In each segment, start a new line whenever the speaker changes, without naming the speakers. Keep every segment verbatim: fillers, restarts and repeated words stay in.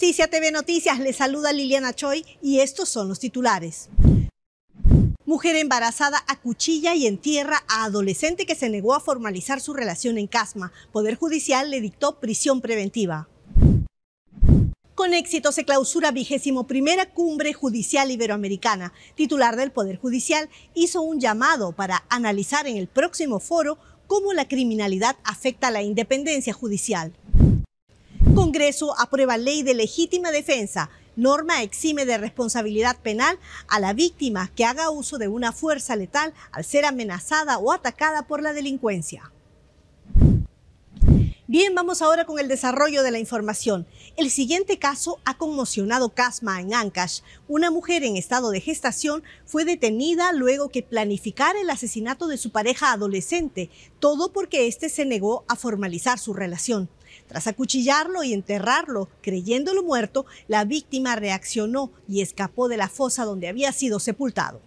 Noticia T V Noticias, les saluda Liliana Choi y estos son los titulares. Mujer embarazada acuchilla y entierra a adolescente que se negó a formalizar su relación en Casma. Poder Judicial le dictó prisión preventiva. Con éxito se clausura vigésimo primera Cumbre Judicial Iberoamericana. Titular del Poder Judicial hizo un llamado para analizar en el próximo foro cómo la criminalidad afecta a la independencia judicial. Congreso aprueba ley de legítima defensa. Norma exime de responsabilidad penal a la víctima que haga uso de una fuerza letal al ser amenazada o atacada por la delincuencia. Bien, vamos ahora con el desarrollo de la información. El siguiente caso ha conmocionado Casma en Ancash. Una mujer en estado de gestación fue detenida luego que planificara el asesinato de su pareja adolescente, todo porque éste se negó a formalizar su relación. Tras acuchillarlo y enterrarlo, creyéndolo muerto, la víctima reaccionó y escapó de la fosa donde había sido sepultado.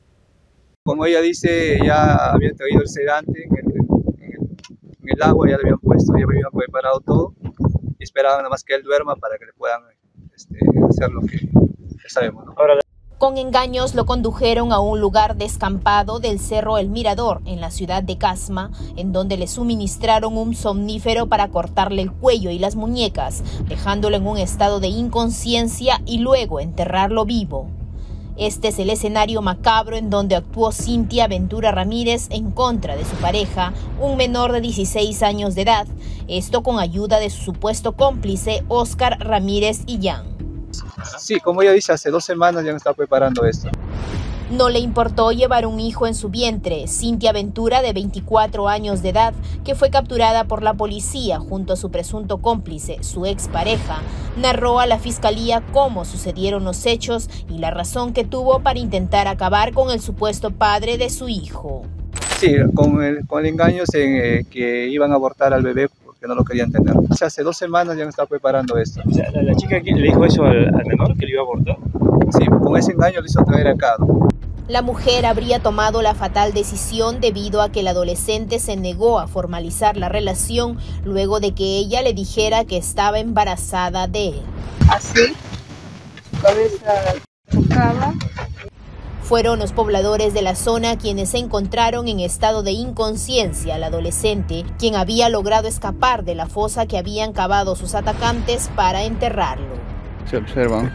Como ella dice, ya había traído el sedante en el, en el, en el agua, ya lo habían puesto, ya habían preparado todo y esperaban nada más que él duerma para que le puedan este, hacer lo que ya sabemos, ¿no? Ahora,
Con engaños lo condujeron a un lugar descampado del Cerro El Mirador, en la ciudad de Casma, en donde le suministraron un somnífero para cortarle el cuello y las muñecas, dejándolo en un estado de inconsciencia y luego enterrarlo vivo. Este es el escenario macabro en donde actuó Cintia Ventura Ramírez en contra de su pareja, un menor de dieciséis años de edad, esto con ayuda de su supuesto cómplice Oscar Ramírez Illán.
Sí, como ella dice, hace dos semanas ya me estaba preparando esto.
No le importó llevar un hijo en su vientre. Cintia Ventura, de veinticuatro años de edad, que fue capturada por la policía junto a su presunto cómplice, su expareja, narró a la fiscalía cómo sucedieron los hechos y la razón que tuvo para intentar acabar con el supuesto padre de su hijo.
Sí, con el, con el engaño en eh, que iban a abortar al bebé porque no lo querían tener. O sea, hace dos semanas ya me estaba preparando esto.
O sea, ¿la, la chica le dijo eso al, al menor que le iba a abortar?
Sí, con ese engaño lo hizo traer acá, ¿no?
La mujer habría tomado la fatal decisión debido a que el adolescente se negó a formalizar la relación luego de que ella le dijera que estaba embarazada de él.
Así, su cabeza tocaba.
Fueron los pobladores de la zona quienes encontraron en estado de inconsciencia al adolescente, quien había logrado escapar de la fosa que habían cavado sus atacantes para enterrarlo.
Se observan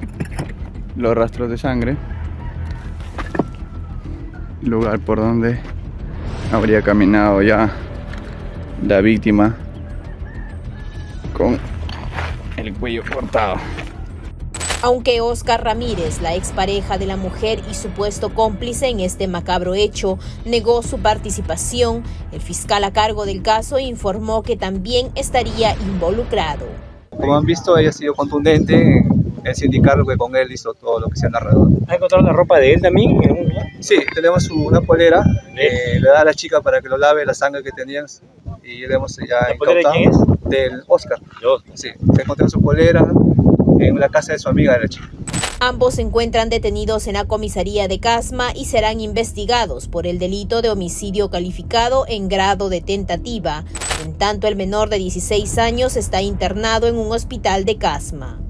los rastros de sangre, lugar por donde habría caminado ya la víctima con el cuello cortado.
Aunque Oscar Ramírez, la expareja de la mujer y supuesto cómplice en este macabro hecho, negó su participación, el fiscal a cargo del caso informó que también estaría involucrado.
Como han visto, ella ha sido contundente en sindicar que con él hizo todo lo que se ha narrado.
¿Ha encontrado la ropa de él también?
Sí, tenemos una polera, eh, le da a la chica para que lo lave la sangre que tenían y le hemos ya incautado.
¿La polera de quién es?
Del Oscar.
De Oscar.
Sí, se encontró su polera en la casa de su amiga de la chica.
Ambos se encuentran detenidos en la comisaría de Casma y serán investigados por el delito de homicidio calificado en grado de tentativa. En tanto, el menor de dieciséis años está internado en un hospital de Casma.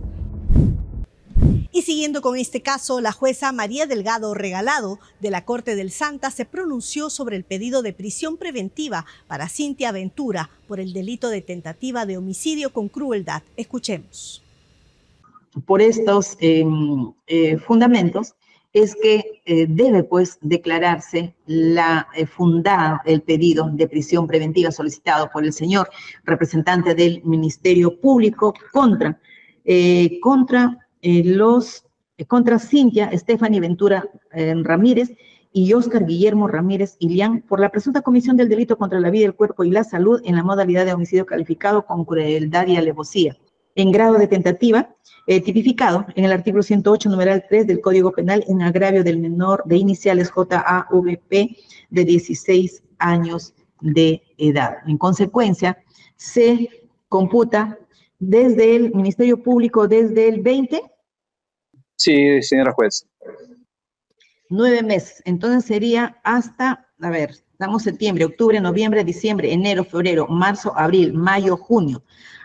Y siguiendo con este caso, la jueza María Delgado Regalado de la Corte del Santa se pronunció sobre el pedido de prisión preventiva para Cintia Ventura por el delito de tentativa de homicidio con crueldad. Escuchemos.
Por estos eh, eh, fundamentos es que eh, debe pues declararse la eh, fundada el pedido de prisión preventiva solicitado por el señor representante del Ministerio Público contra, eh, contra eh, los eh, contra Cintia Stephanie Ventura eh, Ramírez y Oscar Guillermo Ramírez Illán por la presunta comisión del delito contra la vida, el cuerpo y la salud en la modalidad de homicidio calificado con crueldad y alevosía en grado de tentativa, eh, tipificado en el artículo ciento ocho, numeral tres del Código Penal en agravio del menor de iniciales J A V P de dieciséis años de edad. En consecuencia, se computa desde el Ministerio Público desde el veinte.
Sí, señora juez.
Nueve meses. Entonces sería hasta, a ver, estamos septiembre, octubre, noviembre, diciembre, enero, febrero, marzo, abril, mayo, junio.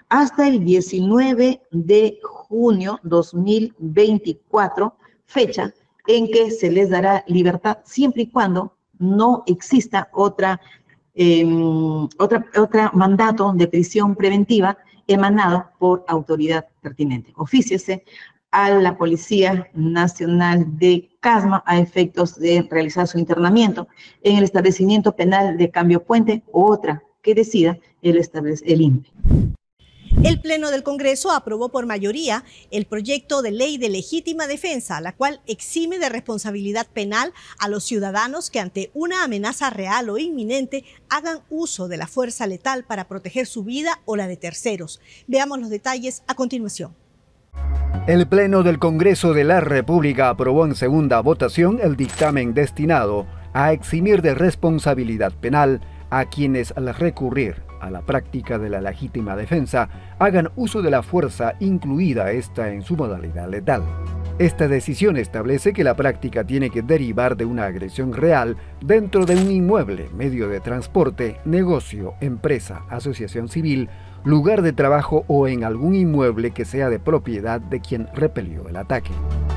hasta el diecinueve de junio dos mil veinticuatro, fecha en que se les dará libertad siempre y cuando no exista otra, eh, otra, otra mandato de prisión preventiva emanado por autoridad pertinente. Ofíciese a la Policía Nacional de Casma a efectos de realizar su internamiento en el establecimiento penal de Cambio Puente o otra que decida el, el I N P E.
El Pleno del Congreso aprobó por mayoría el proyecto de ley de legítima defensa, la cual exime de responsabilidad penal a los ciudadanos que ante una amenaza real o inminente hagan uso de la fuerza letal para proteger su vida o la de terceros. Veamos los detalles a continuación.
El Pleno del Congreso de la República aprobó en segunda votación el dictamen destinado a eximir de responsabilidad penal a quienes al recurrir a la práctica de la legítima defensa hagan uso de la fuerza, incluida esta en su modalidad letal. Esta decisión establece que la práctica tiene que derivar de una agresión real dentro de un inmueble, medio de transporte, negocio, empresa, asociación civil, lugar de trabajo o en algún inmueble que sea de propiedad de quien repelió el ataque.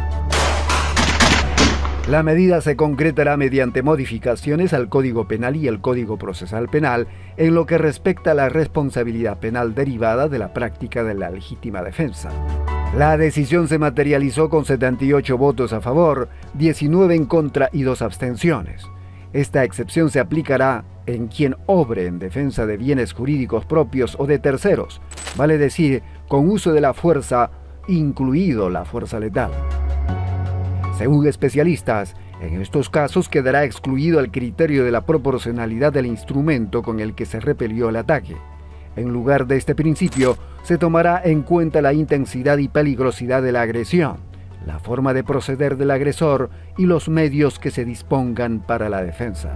La medida se concretará mediante modificaciones al Código Penal y el Código Procesal Penal en lo que respecta a la responsabilidad penal derivada de la práctica de la legítima defensa. La decisión se materializó con setenta y ocho votos a favor, diecinueve en contra y dos abstenciones. Esta excepción se aplicará en quien obre en defensa de bienes jurídicos propios o de terceros, vale decir, con uso de la fuerza, incluido la fuerza letal. Según especialistas, en estos casos quedará excluido el criterio de la proporcionalidad del instrumento con el que se repelió el ataque. En lugar de este principio, se tomará en cuenta la intensidad y peligrosidad de la agresión, la forma de proceder del agresor y los medios que se dispongan para la defensa.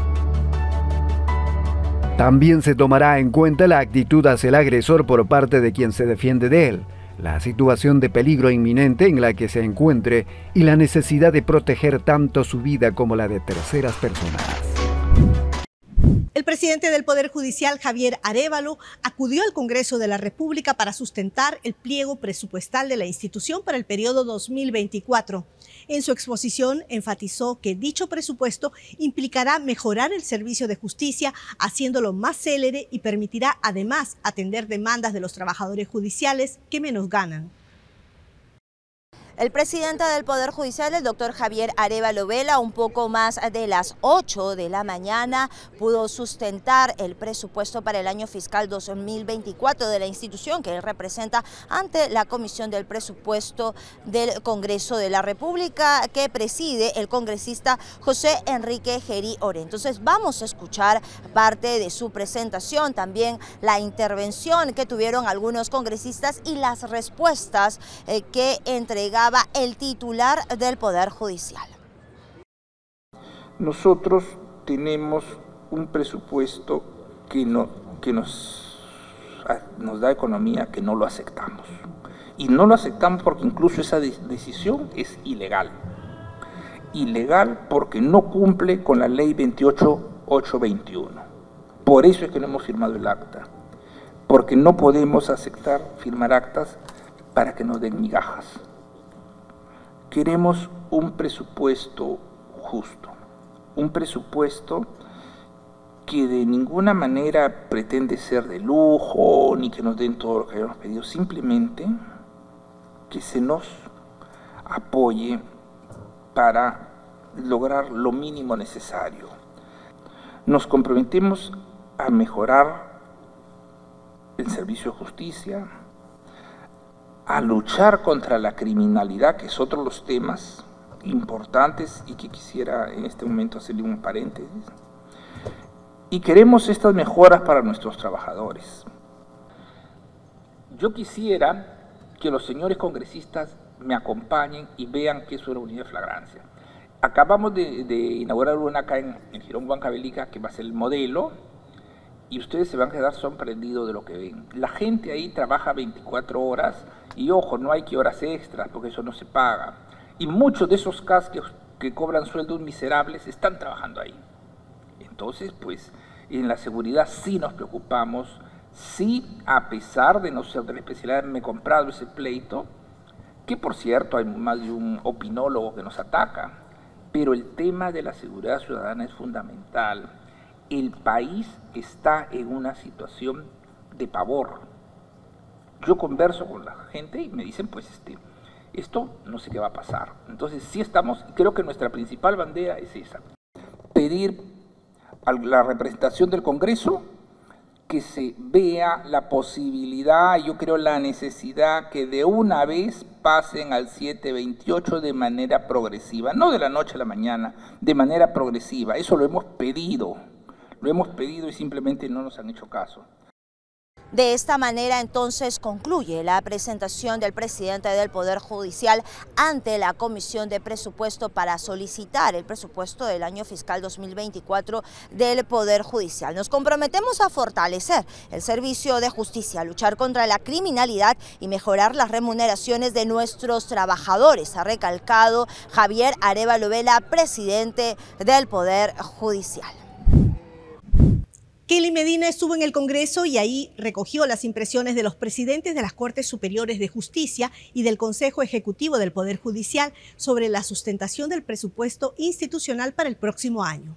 También se tomará en cuenta la actitud hacia el agresor por parte de quien se defiende de él, la situación de peligro inminente en la que se encuentre y la necesidad de proteger tanto su vida como la de terceras personas.
El presidente del Poder Judicial, Javier Arévalo, acudió al Congreso de la República para sustentar el pliego presupuestal de la institución para el periodo dos mil veinticuatro. En su exposición enfatizó que dicho presupuesto implicará mejorar el servicio de justicia, haciéndolo más célere y permitirá además atender demandas de los trabajadores judiciales que menos ganan.
El presidente del Poder Judicial, el doctor Javier Arévalo Vela, un poco más de las ocho de la mañana, pudo sustentar el presupuesto para el año fiscal dos mil veinticuatro de la institución que él representa ante la Comisión del Presupuesto del Congreso de la República, que preside el congresista José Enrique Gerí Oré. Entonces vamos a escuchar parte de su presentación, también la intervención que tuvieron algunos congresistas y las respuestas eh, que entregaba el titular del Poder Judicial.
Nosotros tenemos un presupuesto que, no, que nos, nos da economía, que no lo aceptamos. Y no lo aceptamos porque incluso esa de decisión es ilegal. Ilegal porque no cumple con la ley veintiocho mil ochocientos veintiuno. Por eso es que no hemos firmado el acta. Porque no podemos aceptar firmar actas para que nos den migajas. Queremos un presupuesto justo, un presupuesto que de ninguna manera pretende ser de lujo, ni que nos den todo lo que hayamos pedido, simplemente que se nos apoye para lograr lo mínimo necesario. Nos comprometemos a mejorar el servicio de justicia, a luchar contra la criminalidad, que es otro de los temas importantes y que quisiera en este momento hacerle un paréntesis. Y queremos estas mejoras para nuestros trabajadores. Yo quisiera que los señores congresistas me acompañen y vean qué es una unidad de flagrancia. Acabamos de, de inaugurar una acá en, en Girón Huancavelica, que va a ser el modelo, y ustedes se van a quedar sorprendidos de lo que ven. La gente ahí trabaja veinticuatro horas, y ojo, no hay que horas extras, porque eso no se paga. Y muchos de esos C A S que, que cobran sueldos miserables están trabajando ahí. Entonces, pues, en la seguridad sí nos preocupamos, Sí, a pesar de no ser de la especialidad, me he comprado ese pleito, que por cierto hay más de un opinólogo que nos ataca, pero el tema de la seguridad ciudadana es fundamental. El país está en una situación de pavor. Yo converso con la gente y me dicen, pues, este, esto no sé qué va a pasar. Entonces sí estamos, creo que nuestra principal bandera es esa, pedir a la representación del Congreso que se vea la posibilidad, yo creo la necesidad que de una vez pasen al siete veintiocho de manera progresiva, no de la noche a la mañana, de manera progresiva. Eso lo hemos pedido, lo hemos pedido y simplemente no nos han hecho caso.
De esta manera, entonces, concluye la presentación del presidente del Poder Judicial ante la Comisión de Presupuesto para solicitar el presupuesto del año fiscal dos mil veinticuatro del Poder Judicial. Nos comprometemos a fortalecer el servicio de justicia, luchar contra la criminalidad y mejorar las remuneraciones de nuestros trabajadores, ha recalcado Javier Arévalo Vela, presidente del Poder Judicial.
Kelly Medina estuvo en el Congreso y ahí recogió las impresiones de los presidentes de las Cortes Superiores de Justicia y del Consejo Ejecutivo del Poder Judicial sobre la sustentación del presupuesto institucional para el próximo año.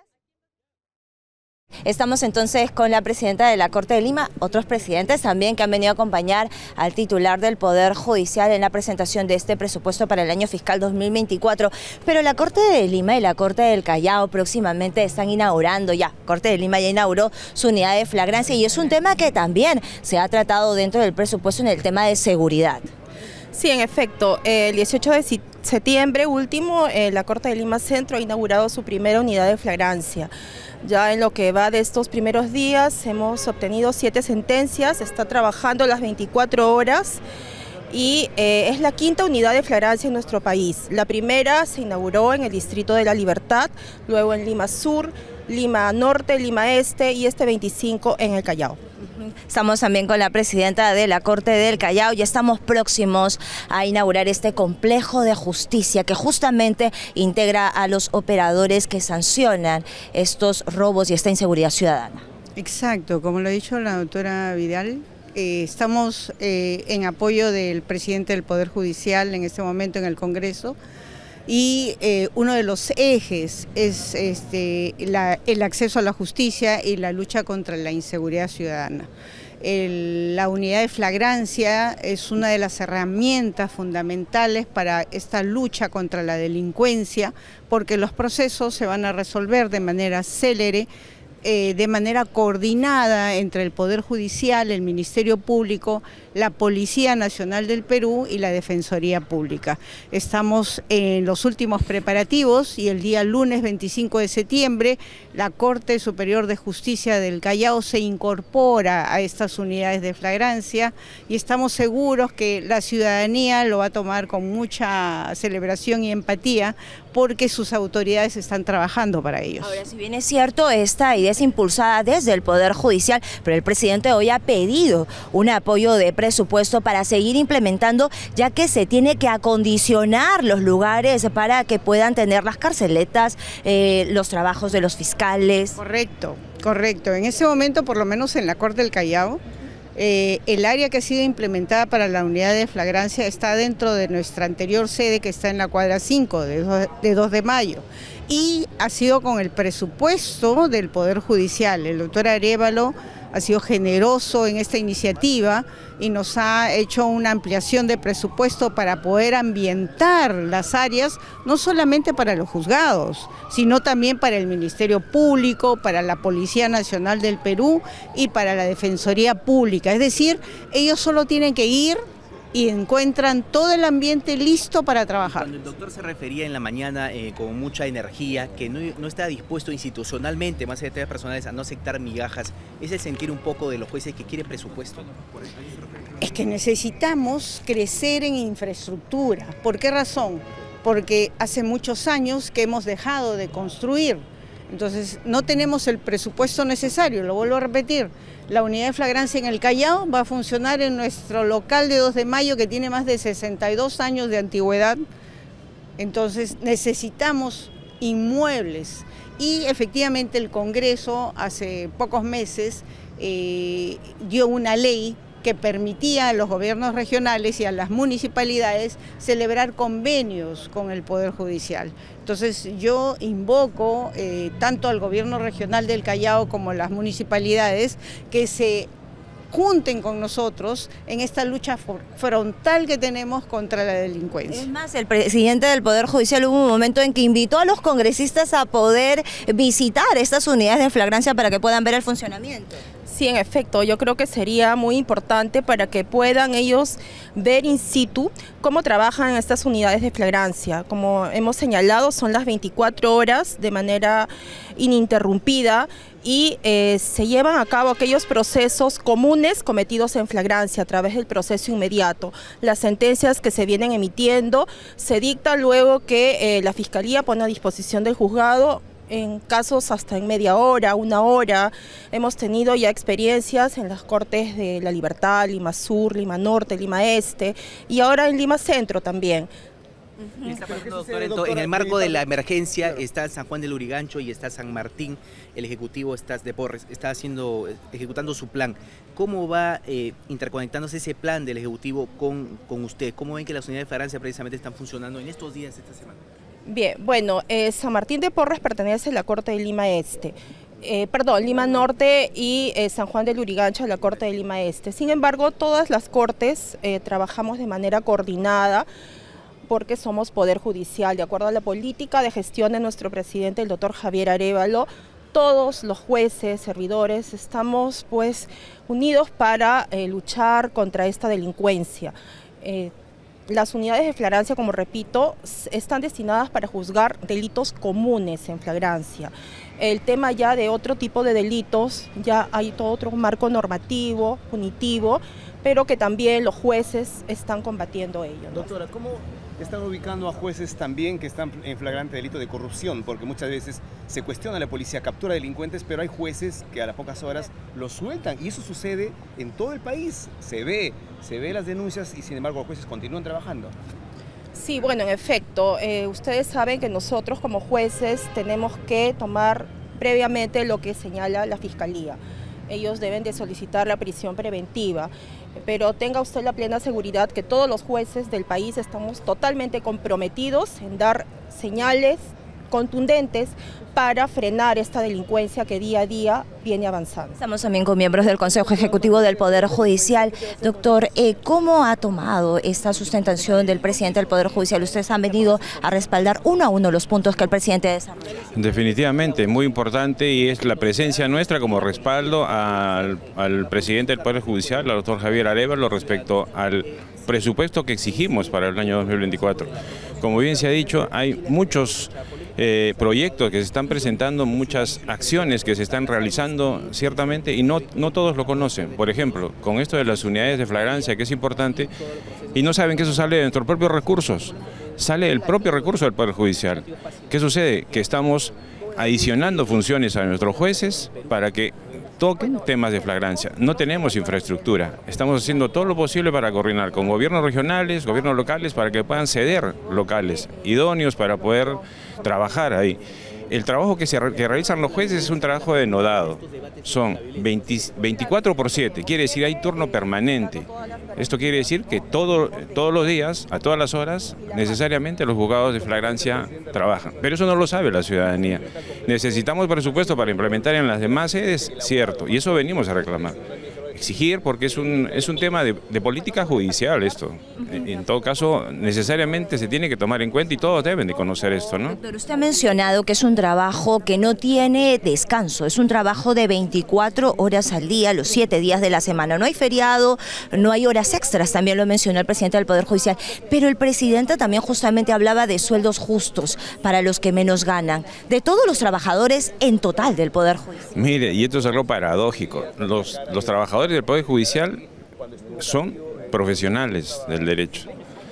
Estamos entonces con la presidenta de la Corte de Lima, otros presidentes también que han venido a acompañar al titular del Poder Judicial en la presentación de este presupuesto para el año fiscal dos mil veinticuatro. Pero la Corte de Lima y la Corte del Callao próximamente están inaugurando ya. Corte de Lima ya inauguró su unidad de flagrancia y es un tema que también se ha tratado dentro del presupuesto en el tema de seguridad.
Sí, en efecto, el dieciocho de septiembre último, eh, la Corte de Lima Centro ha inaugurado su primera unidad de flagrancia. Ya en lo que va de estos primeros días hemos obtenido siete sentencias, está trabajando las veinticuatro horas y eh, es la quinta unidad de flagrancia en nuestro país. La primera se inauguró en el Distrito de la Libertad, luego en Lima Sur, Lima Norte, Lima Este y este veinticinco en el Callao.
Estamos también con la presidenta de la Corte del Callao y estamos próximos a inaugurar este complejo de justicia que justamente integra a los operadores que sancionan estos robos y esta inseguridad ciudadana.
Exacto, como lo ha dicho la doctora Vidal, eh, estamos eh, en apoyo del presidente del Poder Judicial en este momento en el Congreso. Y eh, uno de los ejes es este, la, el acceso a la justicia y la lucha contra la inseguridad ciudadana. El, la unidad de flagrancia es una de las herramientas fundamentales para esta lucha contra la delincuencia, porque los procesos se van a resolver de manera célere, Eh, de manera coordinada entre el Poder Judicial, el Ministerio Público, la Policía Nacional del Perú y la Defensoría Pública. Estamos en los últimos preparativos y el día lunes veinticinco de septiembre la Corte Superior de Justicia del Callao se incorpora a estas unidades de flagrancia y estamos seguros que la ciudadanía lo va a tomar con mucha celebración y empatía porque sus autoridades están trabajando para ellos.
Ahora, si bien es cierto, esta idea es impulsada desde el Poder Judicial, pero el presidente hoy ha pedido un apoyo de presupuesto para seguir implementando, ya que se tiene que acondicionar los lugares para que puedan tener las carceletas, eh, los trabajos de los fiscales.
Correcto, correcto. En ese momento, por lo menos en la Corte del Callao, Eh, el área que ha sido implementada para la unidad de flagrancia está dentro de nuestra anterior sede que está en la cuadra cinco de dos de mayo y ha sido con el presupuesto del Poder Judicial. El doctor Arévalo ha sido generoso en esta iniciativa y nos ha hecho una ampliación de presupuesto para poder ambientar las áreas, no solamente para los juzgados, sino también para el Ministerio Público, para la Policía Nacional del Perú y para la Defensoría Pública. Es decir, ellos solo tienen que ir y encuentran todo el ambiente listo para trabajar.
Cuando el doctor se refería en la mañana eh, con mucha energía, que no, no está dispuesto institucionalmente, más allá de temas personales, a no aceptar migajas, es el sentir un poco de los jueces que quieren presupuesto, ¿no?
Es que necesitamos crecer en infraestructura. ¿Por qué razón? Porque hace muchos años que hemos dejado de construir. Entonces no tenemos el presupuesto necesario, lo vuelvo a repetir. La unidad de flagrancia en el Callao va a funcionar en nuestro local de dos de mayo que tiene más de sesenta y dos años de antigüedad. Entonces necesitamos inmuebles y efectivamente el Congreso hace pocos meses eh, dio una ley que permitía a los gobiernos regionales y a las municipalidades celebrar convenios con el Poder Judicial. Entonces yo invoco eh, tanto al gobierno regional del Callao como a las municipalidades que se junten con nosotros en esta lucha frontal que tenemos contra la delincuencia.
Es más, el presidente del Poder Judicial hubo un momento en que invitó a los congresistas a poder visitar estas unidades de flagrancia para que puedan ver el funcionamiento.
Sí, en efecto, yo creo que sería muy importante para que puedan ellos ver in situ cómo trabajan estas unidades de flagrancia. Como hemos señalado, son las veinticuatro horas de manera ininterrumpida y eh, se llevan a cabo aquellos procesos comunes cometidos en flagrancia a través del proceso inmediato. Las sentencias que se vienen emitiendo se dictan luego que eh, la Fiscalía pone a disposición del juzgado en casos hasta en media hora, una hora. Hemos tenido ya experiencias en las Cortes de La Libertad, Lima Sur, Lima Norte, Lima Este y ahora en Lima Centro también.
Doctor, en el marco de la emergencia está San Juan del Lurigancho y está San Martín, el Ejecutivo está de Porres, está haciendo, ejecutando su plan. ¿Cómo va eh, interconectándose ese plan del Ejecutivo con, con usted? ¿Cómo ven que las unidades de flagrancia precisamente están funcionando en estos días, esta semana?
Bien, bueno, eh, San Martín de Porres pertenece a la Corte de Lima Este. Eh, perdón, Lima Norte y eh, San Juan del Lurigancho a la Corte de Lima Este. Sin embargo, todas las cortes eh, trabajamos de manera coordinada porque somos Poder Judicial. De acuerdo a la política de gestión de nuestro presidente, el doctor Javier Arévalo, todos los jueces, servidores, estamos pues unidos para eh, luchar contra esta delincuencia. Eh, Las unidades de flagrancia, como repito, están destinadas para juzgar delitos comunes en flagrancia. El tema ya de otro tipo de delitos, ya hay todo otro marco normativo, punitivo, pero que también los jueces están combatiendo ello, ¿no?
Doctora, ¿cómo están ubicando a jueces también que están en flagrante delito de corrupción? Porque muchas veces se cuestiona a la policía, captura delincuentes, pero hay jueces que a las pocas horas los sueltan y eso sucede en todo el país. Se ve, se ve las denuncias y sin embargo los jueces continúan trabajando.
Sí, bueno, en efecto, eh, ustedes saben que nosotros como jueces tenemos que tomar previamente lo que señala la Fiscalía. Ellos deben de solicitar la prisión preventiva, pero tenga usted la plena seguridad que todos los jueces del país estamos totalmente comprometidos en dar señales contundentes para frenar esta delincuencia que día a día viene avanzando.
Estamos también con miembros del Consejo Ejecutivo del Poder Judicial. Doctor, eh, ¿cómo ha tomado esta sustentación del presidente del Poder Judicial? Ustedes han venido a respaldar uno a uno los puntos que el presidente desarrolla.
Definitivamente, muy importante y es la presencia nuestra como respaldo al, al presidente del Poder Judicial, al doctor Javier Arévalo, respecto al presupuesto que exigimos para el año dos mil veinticuatro. Como bien se ha dicho, hay muchos eh, proyectos que se están presentando, muchas acciones que se están realizando ciertamente y no, no todos lo conocen. Por ejemplo, con esto de las unidades de flagrancia, que es importante, y no saben que eso sale de nuestros propios recursos, sale el propio recurso del Poder Judicial. ¿Qué sucede? Que estamos adicionando funciones a nuestros jueces para que toquen temas de flagrancia. No tenemos infraestructura, estamos haciendo todo lo posible para coordinar con gobiernos regionales, gobiernos locales, para que puedan ceder locales idóneos para poder trabajar ahí. El trabajo que, se, que realizan los jueces es un trabajo denodado, son veinte, veinticuatro por siete, quiere decir hay turno permanente. Esto quiere decir que todo, todos los días, a todas las horas, necesariamente los juzgados de flagrancia trabajan. Pero eso no lo sabe la ciudadanía. Necesitamos presupuesto para implementar en las demás sedes, cierto, y eso venimos a reclamar. Exigir, porque es un, es un tema de, de política judicial esto. En, en todo caso, necesariamente se tiene que tomar en cuenta y todos deben de conocer esto, ¿no?
Doctor, usted ha mencionado que es un trabajo que no tiene descanso, es un trabajo de veinticuatro horas al día, los siete días de la semana. No hay feriado, no hay horas extras, también lo mencionó el presidente del Poder Judicial, pero el presidente también justamente hablaba de sueldos justos para los que menos ganan, de todos los trabajadores en total del Poder Judicial.
Mire, y esto es algo paradójico, los, los trabajadores del Poder Judicial son profesionales del derecho.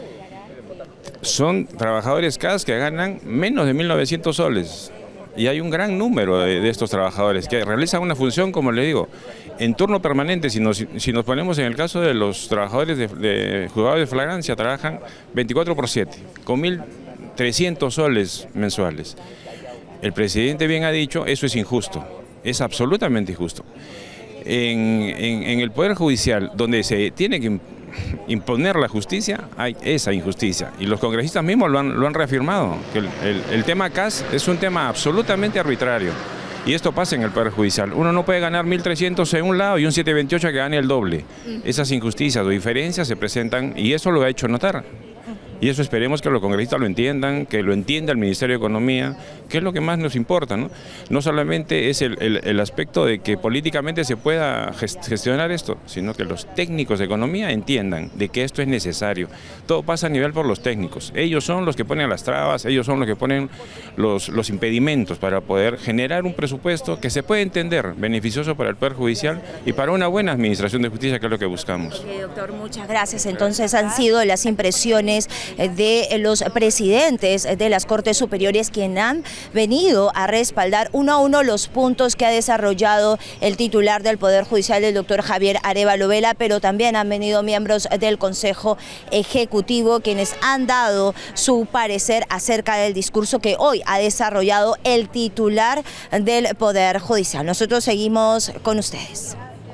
Son trabajadores C A S que ganan menos de mil novecientos soles. Y hay un gran número de, de estos trabajadores que realizan una función, como le digo, en turno permanente. Si nos, si nos ponemos en el caso de los trabajadores de, de juzgados de flagrancia, trabajan veinticuatro por siete, con mil trescientos soles mensuales. El presidente bien ha dicho, eso es injusto, es absolutamente injusto. en, en, en el Poder Judicial, donde se tiene que imponer la justicia, hay esa injusticia. Y los congresistas mismos lo han, lo han reafirmado, que el, el, el tema C A S es un tema absolutamente arbitrario. Y esto pasa en el Poder Judicial. Uno no puede ganar mil trescientos en un lado y un setecientos veintiocho que gane el doble. Esas injusticias o diferencias se presentan y eso lo ha hecho notar. Y eso esperemos que los congresistas lo entiendan, que lo entienda el Ministerio de Economía, que es lo que más nos importa, ¿no? No solamente es el, el, el aspecto de que políticamente se pueda gestionar esto, sino que los técnicos de economía entiendan de que esto es necesario. Todo pasa a nivel por los técnicos. Ellos son los que ponen las trabas, ellos son los que ponen los, los impedimentos para poder generar un presupuesto que se puede entender beneficioso para el Poder Judicial y para una buena administración de justicia, que es lo que buscamos.
Okay, doctor, muchas gracias. Entonces han sido las impresiones de los presidentes de las Cortes Superiores quienes han venido a respaldar uno a uno los puntos que ha desarrollado el titular del Poder Judicial, el doctor Javier Arévalo Vela, pero también han venido miembros del Consejo Ejecutivo quienes han dado su parecer acerca del discurso que hoy ha desarrollado el titular del Poder Judicial. Nosotros seguimos con ustedes.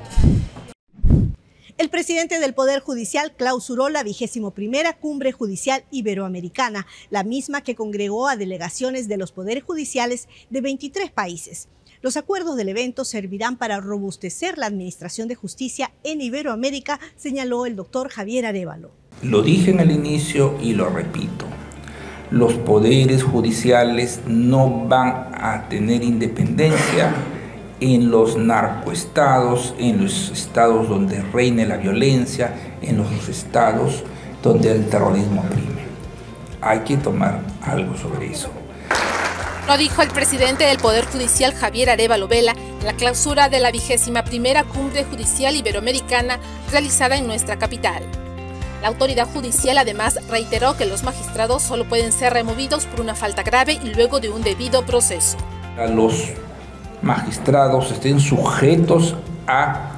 El presidente del Poder Judicial clausuró la vigésimo primera Cumbre Judicial Iberoamericana, la misma que congregó a delegaciones de los poderes judiciales de veintitrés países. Los acuerdos del evento servirán para robustecer la administración de justicia en Iberoamérica, señaló el doctor Javier Arévalo.
Lo dije en el inicio y lo repito. Los poderes judiciales no van a tener independencia en los narcoestados, en los estados donde reine la violencia, en los estados donde el terrorismo prime. Hay que tomar algo sobre eso.
Lo dijo el presidente del Poder Judicial, Javier Arévalo Vela, en la clausura de la vigésima primera Cumbre Judicial Iberoamericana realizada en nuestra capital. La autoridad judicial además reiteró que los magistrados solo pueden ser removidos por una falta grave y luego de un debido proceso.
A los magistrados estén sujetos a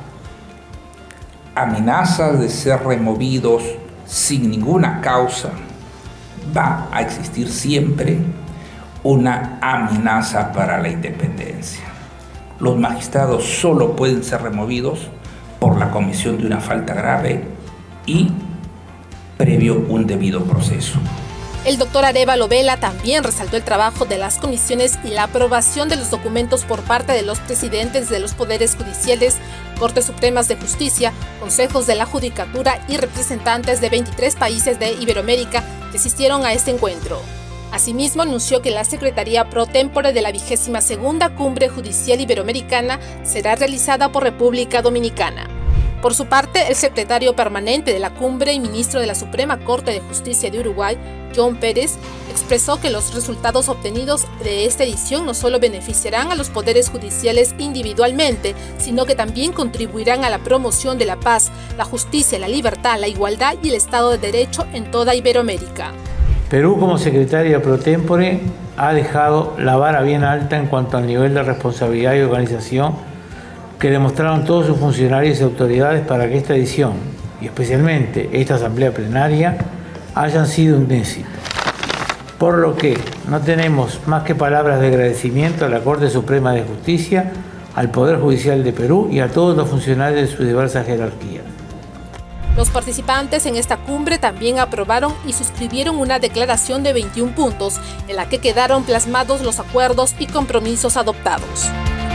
amenazas de ser removidos sin ninguna causa, va a existir siempre una amenaza para la independencia. Los magistrados solo pueden ser removidos por la comisión de una falta grave y previo un debido proceso.
El doctor Arévalo Vela también resaltó el trabajo de las comisiones y la aprobación de los documentos por parte de los presidentes de los poderes judiciales, Cortes Supremas de Justicia, consejos de la Judicatura y representantes de veintitrés países de Iberoamérica que asistieron a este encuentro. Asimismo, anunció que la Secretaría Pro Tempore de la vigésima segunda Cumbre Judicial Iberoamericana será realizada por República Dominicana. Por su parte, el secretario permanente de la cumbre y ministro de la Suprema Corte de Justicia de Uruguay, John Pérez, expresó que los resultados obtenidos de esta edición no solo beneficiarán a los poderes judiciales individualmente, sino que también contribuirán a la promoción de la paz, la justicia, la libertad, la igualdad y el Estado de Derecho en toda Iberoamérica.
Perú, como secretaria pro tempore, ha dejado la vara bien alta en cuanto al nivel de responsabilidad y organización que demostraron todos sus funcionarios y autoridades para que esta edición, y especialmente esta asamblea plenaria, hayan sido un éxito. Por lo que no tenemos más que palabras de agradecimiento a la Corte Suprema de Justicia, al Poder Judicial de Perú y a todos los funcionarios de sus diversas jerarquías.
Los participantes en esta cumbre también aprobaron y suscribieron una declaración de veintiún puntos, en la que quedaron plasmados los acuerdos y compromisos adoptados.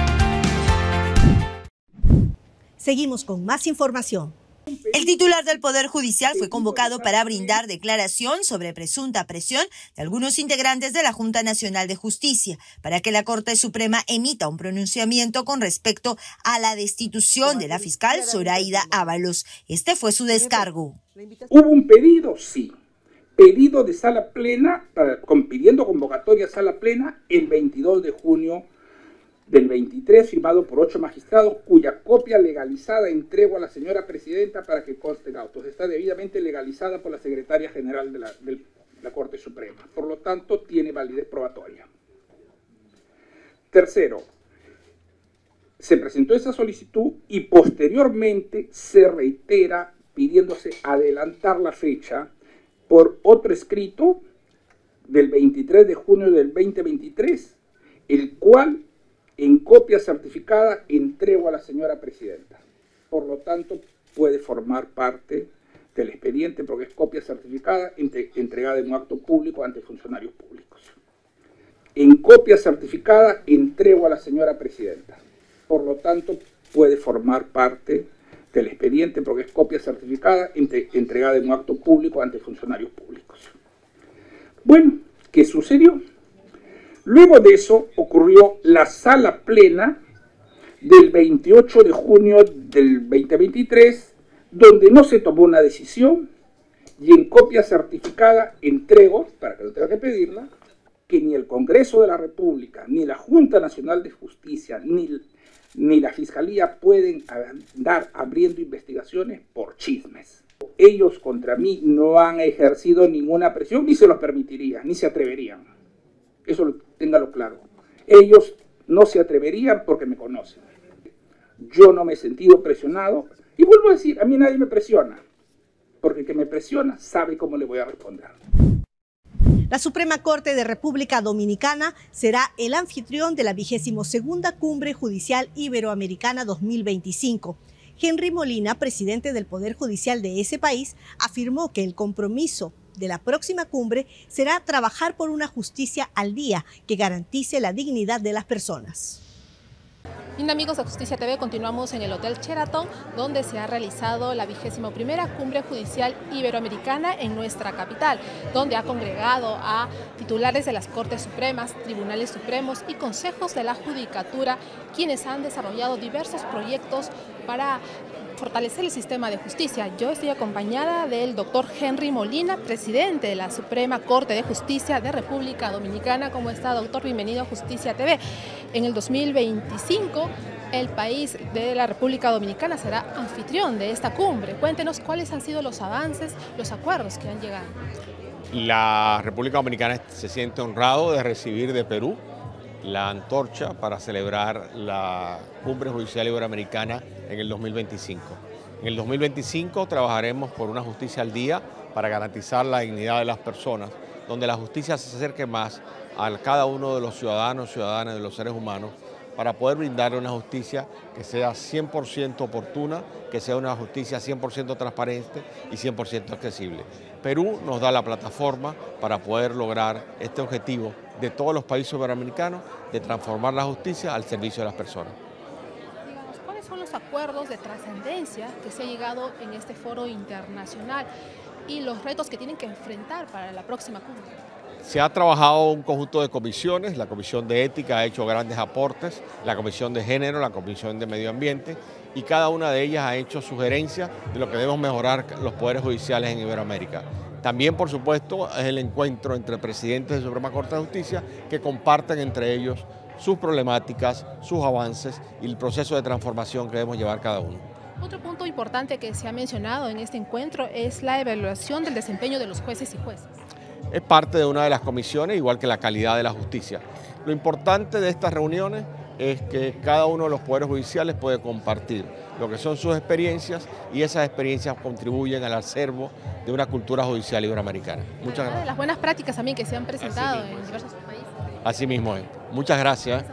Seguimos con más información.
El titular del Poder Judicial fue convocado para brindar declaración sobre presunta presión de algunos integrantes de la Junta Nacional de Justicia para que la Corte Suprema emita un pronunciamiento con respecto a la destitución de la fiscal Zoraida Ábalos. Este fue su descargo.
¿Hubo un pedido? Sí. Pedido de sala plena, para, pidiendo convocatoria a sala plena el veintidós de junio del veintitrés, firmado por ocho magistrados, cuya copia legalizada entrego a la señora presidenta para que conste en autos. Está debidamente legalizada por la secretaria general de la, de la Corte Suprema. Por lo tanto, tiene validez probatoria. Tercero, se presentó esa solicitud y posteriormente se reitera pidiéndose adelantar la fecha por otro escrito del veintitrés de junio del dos mil veintitrés, el cual En copia certificada entrego a la señora presidenta. Por lo tanto, puede formar parte del expediente porque es copia certificada entre, entregada en un acto público ante funcionarios públicos. En copia certificada entrego a la señora presidenta. Por lo tanto, puede formar parte del expediente porque es copia certificada entre, entregada en un acto público ante funcionarios públicos. Bueno, ¿qué sucedió? Luego de eso ocurrió la sala plena del veintiocho de junio del veinte veintitrés, donde no se tomó una decisión y en copia certificada entrego, para que no tenga que pedirla, que ni el Congreso de la República, ni la Junta Nacional de Justicia, ni, ni la Fiscalía pueden andar abriendo investigaciones por chismes. Ellos contra mí no han ejercido ninguna presión, ni se lo permitirían, ni se atreverían. Eso téngalo claro. Ellos no se atreverían porque me conocen. Yo no me he sentido presionado. Y vuelvo a decir, a mí nadie me presiona. Porque el que me presiona sabe cómo le voy a responder.
La Suprema Corte de República Dominicana será el anfitrión de la vigésimo segunda Cumbre Judicial Iberoamericana dos mil veinticinco. Henry Molina, presidente del Poder Judicial de ese país, afirmó que el compromiso de la próxima cumbre será trabajar por una justicia al día que garantice la dignidad de las personas.
Bien, amigos de Justicia T V, continuamos en el Hotel Sheraton, donde se ha realizado la vigésima primera Cumbre Judicial Iberoamericana en nuestra capital, donde ha congregado a titulares de las Cortes Supremas, Tribunales Supremos y Consejos de la Judicatura, quienes han desarrollado diversos proyectos para fortalecer el sistema de justicia. Yo estoy acompañada del doctor Henry Molina, presidente de la Suprema Corte de Justicia de República Dominicana. ¿Cómo está, doctor? Bienvenido a Justicia T V. En el dos mil veinticinco, el país de la República Dominicana será anfitrión de esta cumbre. Cuéntenos cuáles han sido los avances, los acuerdos que han llegado.
La República Dominicana se siente honrado de recibir de Perú la antorcha para celebrar la Cumbre Judicial Iberoamericana en el dos mil veinticinco. En el dos mil veinticinco trabajaremos por una justicia al día para garantizar la dignidad de las personas, donde la justicia se acerque más a cada uno de los ciudadanos, ciudadanas, de los seres humanos, para poder brindarle una justicia que sea cien por ciento oportuna, que sea una justicia cien por ciento transparente y cien por ciento accesible. Perú nos da la plataforma para poder lograr este objetivo de todos los países iberoamericanos de transformar la justicia al servicio de las personas.
Digamos, ¿cuáles son los acuerdos de trascendencia que se ha llegado en este foro internacional y los retos que tienen que enfrentar para la próxima cumbre?
Se ha trabajado un conjunto de comisiones, la Comisión de Ética ha hecho grandes aportes, la Comisión de Género, la Comisión de Medio Ambiente, y cada una de ellas ha hecho sugerencias de lo que debemos mejorar los poderes judiciales en Iberoamérica. También, por supuesto, es el encuentro entre presidentes de la Suprema Corte de Justicia que comparten entre ellos sus problemáticas, sus avances y el proceso de transformación que debemos llevar cada uno.
Otro punto importante que se ha mencionado en este encuentro es la evaluación del desempeño de los jueces y juezas.
Es parte de una de las comisiones, igual que la calidad de la justicia. Lo importante de estas reuniones es que cada uno de los poderes judiciales puede compartir lo que son sus experiencias y esas experiencias contribuyen al acervo de una cultura judicial iberoamericana. Muchas gracias.
De las buenas prácticas también que se han presentado en diversos países.
Así mismo es. Muchas gracias.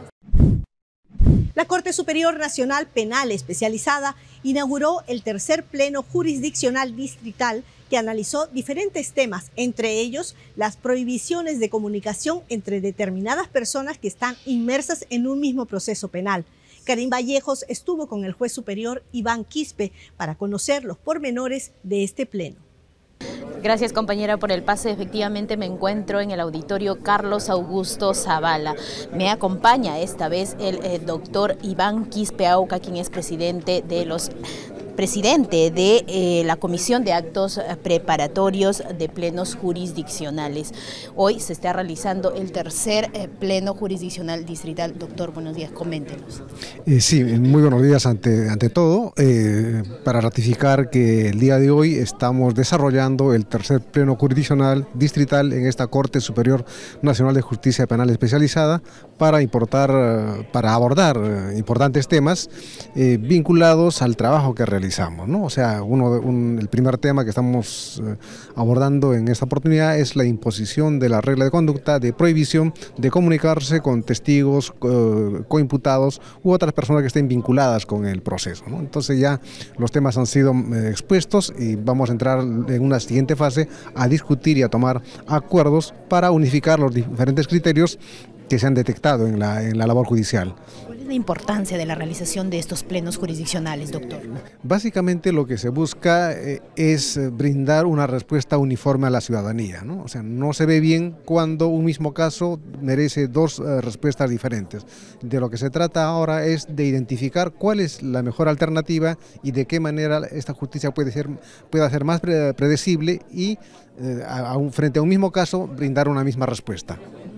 La Corte Superior Nacional Penal Especializada inauguró el tercer pleno jurisdiccional distrital que analizó diferentes temas, entre ellos las prohibiciones de comunicación entre determinadas personas que están inmersas en un mismo proceso penal. Karim Vallejos estuvo con el juez superior Iván Quispe para conocer los pormenores de este pleno.
Gracias, compañera, por el pase. Efectivamente me encuentro en el auditorio Carlos Augusto Zavala. Me acompaña esta vez el, el doctor Iván Quispe Auca, quien es presidente de los presidente de eh, la Comisión de Actos Preparatorios de Plenos Jurisdiccionales. Hoy se está realizando el tercer eh, pleno jurisdiccional distrital. Doctor, buenos días, coméntenos.
Eh, sí, muy buenos días ante, ante todo, eh, para ratificar que el día de hoy estamos desarrollando el tercer pleno jurisdiccional distrital en esta Corte Superior Nacional de Justicia Penal Especializada para, importar, para abordar importantes temas eh, vinculados al trabajo que realizamos realizamos, ¿no? O sea, uno de, un, el primer tema que estamos eh, abordando en esta oportunidad es la imposición de la regla de conducta de prohibición de comunicarse con testigos, eh, coimputados u otras personas que estén vinculadas con el proceso, ¿no? Entonces ya los temas han sido eh, expuestos y vamos a entrar en una siguiente fase a discutir y a tomar acuerdos para unificar los diferentes criterios que se han detectado en la, en la labor judicial.
¿Cuál es la importancia de la realización de estos plenos jurisdiccionales, doctor?
Básicamente lo que se busca eh, es brindar una respuesta uniforme a la ciudadanía, ¿no? O sea, no se ve bien cuando un mismo caso merece dos eh, respuestas diferentes. De lo que se trata ahora es de identificar cuál es la mejor alternativa y de qué manera esta justicia puede ser, pueda ser más predecible y eh, a, a un, frente a un mismo caso brindar una misma respuesta.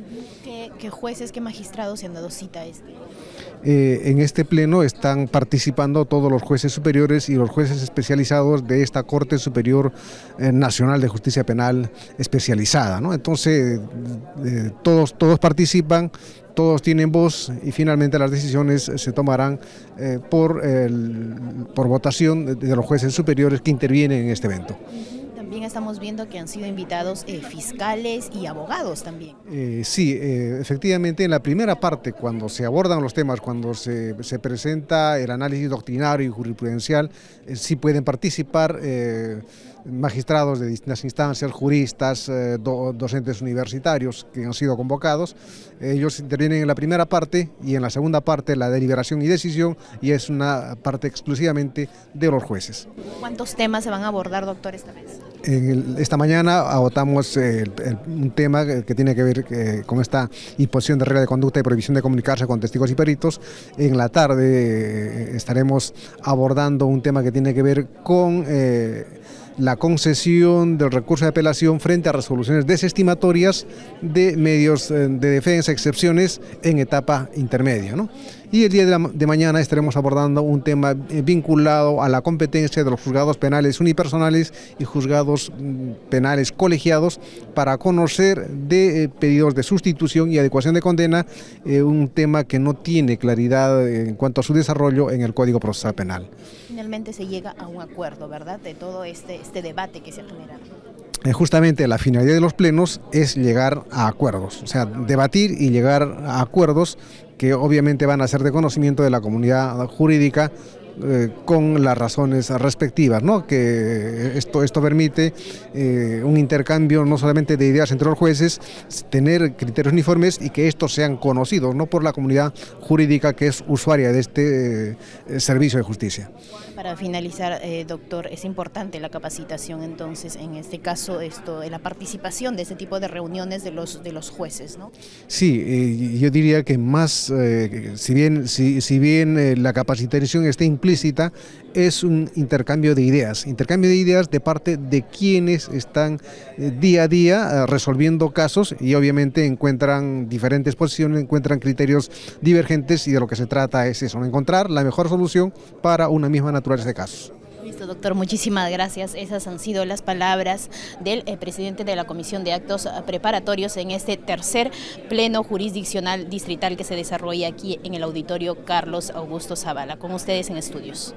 ¿Qué jueces, qué magistrados se han dado cita a este?
Eh, en este pleno están participando todos los jueces superiores y los jueces especializados de esta Corte Superior eh, Nacional de Justicia Penal especializada, ¿no? Entonces, eh, todos, todos participan, todos tienen voz y finalmente las decisiones se tomarán eh, por, el, por votación de, de los jueces superiores que intervienen en este evento.
También estamos viendo que han sido invitados eh, fiscales y abogados también.
Eh, sí, eh, efectivamente en la primera parte, cuando se abordan los temas, cuando se, se presenta el análisis doctrinario y jurisprudencial, eh, sí pueden participar eh, magistrados de distintas instancias, juristas, eh, do, docentes universitarios que han sido convocados. Ellos intervienen en la primera parte y en la segunda parte la deliberación y decisión, y es una parte exclusivamente de los jueces.
¿Cuántos temas se van a abordar, doctor, esta vez?
En el, esta mañana agotamos el, el, un tema que tiene que ver eh, con esta imposición de regla de conducta y prohibición de comunicarse con testigos y peritos. En la tarde eh, estaremos abordando un tema que tiene que ver con eh, la concesión del recurso de apelación frente a resoluciones desestimatorias de medios de defensa, excepciones en etapa intermedia, ¿no? Y el día de, la, de mañana estaremos abordando un tema vinculado a la competencia de los juzgados penales unipersonales y juzgados penales colegiados para conocer de eh, pedidos de sustitución y adecuación de condena, eh, un tema que no tiene claridad en cuanto a su desarrollo en el Código Procesal Penal.
Finalmente se llega a un acuerdo, ¿verdad?, de todo este, este debate que se ha generado.
Justamente la finalidad de los plenos es llegar a acuerdos, o sea, debatir y llegar a acuerdos que obviamente van a ser de conocimiento de la comunidad jurídica eh, con las razones respectivas, ¿no? Que esto, esto permite eh, un intercambio no solamente de ideas entre los jueces, tener criterios uniformes y que estos sean conocidos, ¿no?, por la comunidad jurídica que es usuaria de este eh, servicio de justicia.
Para finalizar, eh, doctor, es importante la capacitación, entonces, en este caso, esto, la participación de este tipo de reuniones de los, de los jueces, ¿no?
Sí, eh, yo diría que más, eh, si bien, si, si bien eh, la capacitación está implícita, es un intercambio de ideas, intercambio de ideas de parte de quienes están eh, día a día eh, resolviendo casos y obviamente encuentran diferentes posiciones, encuentran criterios divergentes y de lo que se trata es eso, encontrar la mejor solución para una misma naturaleza de casos.
Listo, doctor, muchísimas gracias. Esas han sido las palabras del eh, presidente de la Comisión de Actos Preparatorios en este tercer pleno jurisdiccional distrital que se desarrolla aquí en el auditorio Carlos Augusto Zavala. Con ustedes en estudios.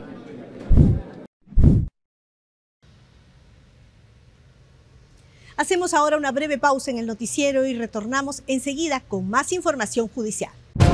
Hacemos ahora una breve pausa en el noticiero y retornamos enseguida con más información judicial.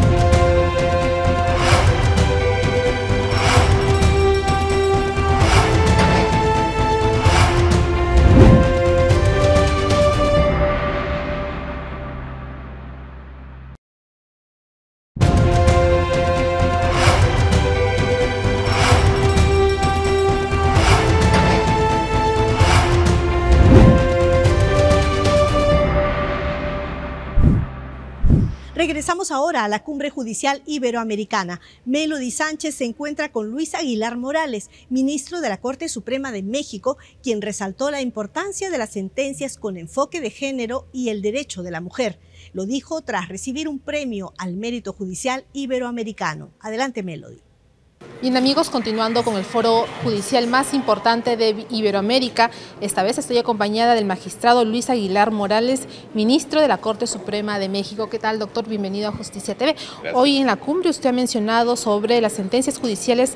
Regresamos ahora a la Cumbre Judicial Iberoamericana. Melody Sánchez se encuentra con Luis Aguilar Morales, ministro de la Corte Suprema de México, quien resaltó la importancia de las sentencias con enfoque de género y el derecho de la mujer. Lo dijo tras recibir un premio al mérito judicial iberoamericano. Adelante, Melody.
Bien, amigos, continuando con el foro judicial más importante de Iberoamérica, esta vez estoy acompañada del magistrado Luis Aguilar Morales, ministro de la Corte Suprema de México. ¿Qué tal, doctor? Bienvenido a Justicia T V. Gracias. Hoy en la cumbre usted ha mencionado sobre las sentencias judiciales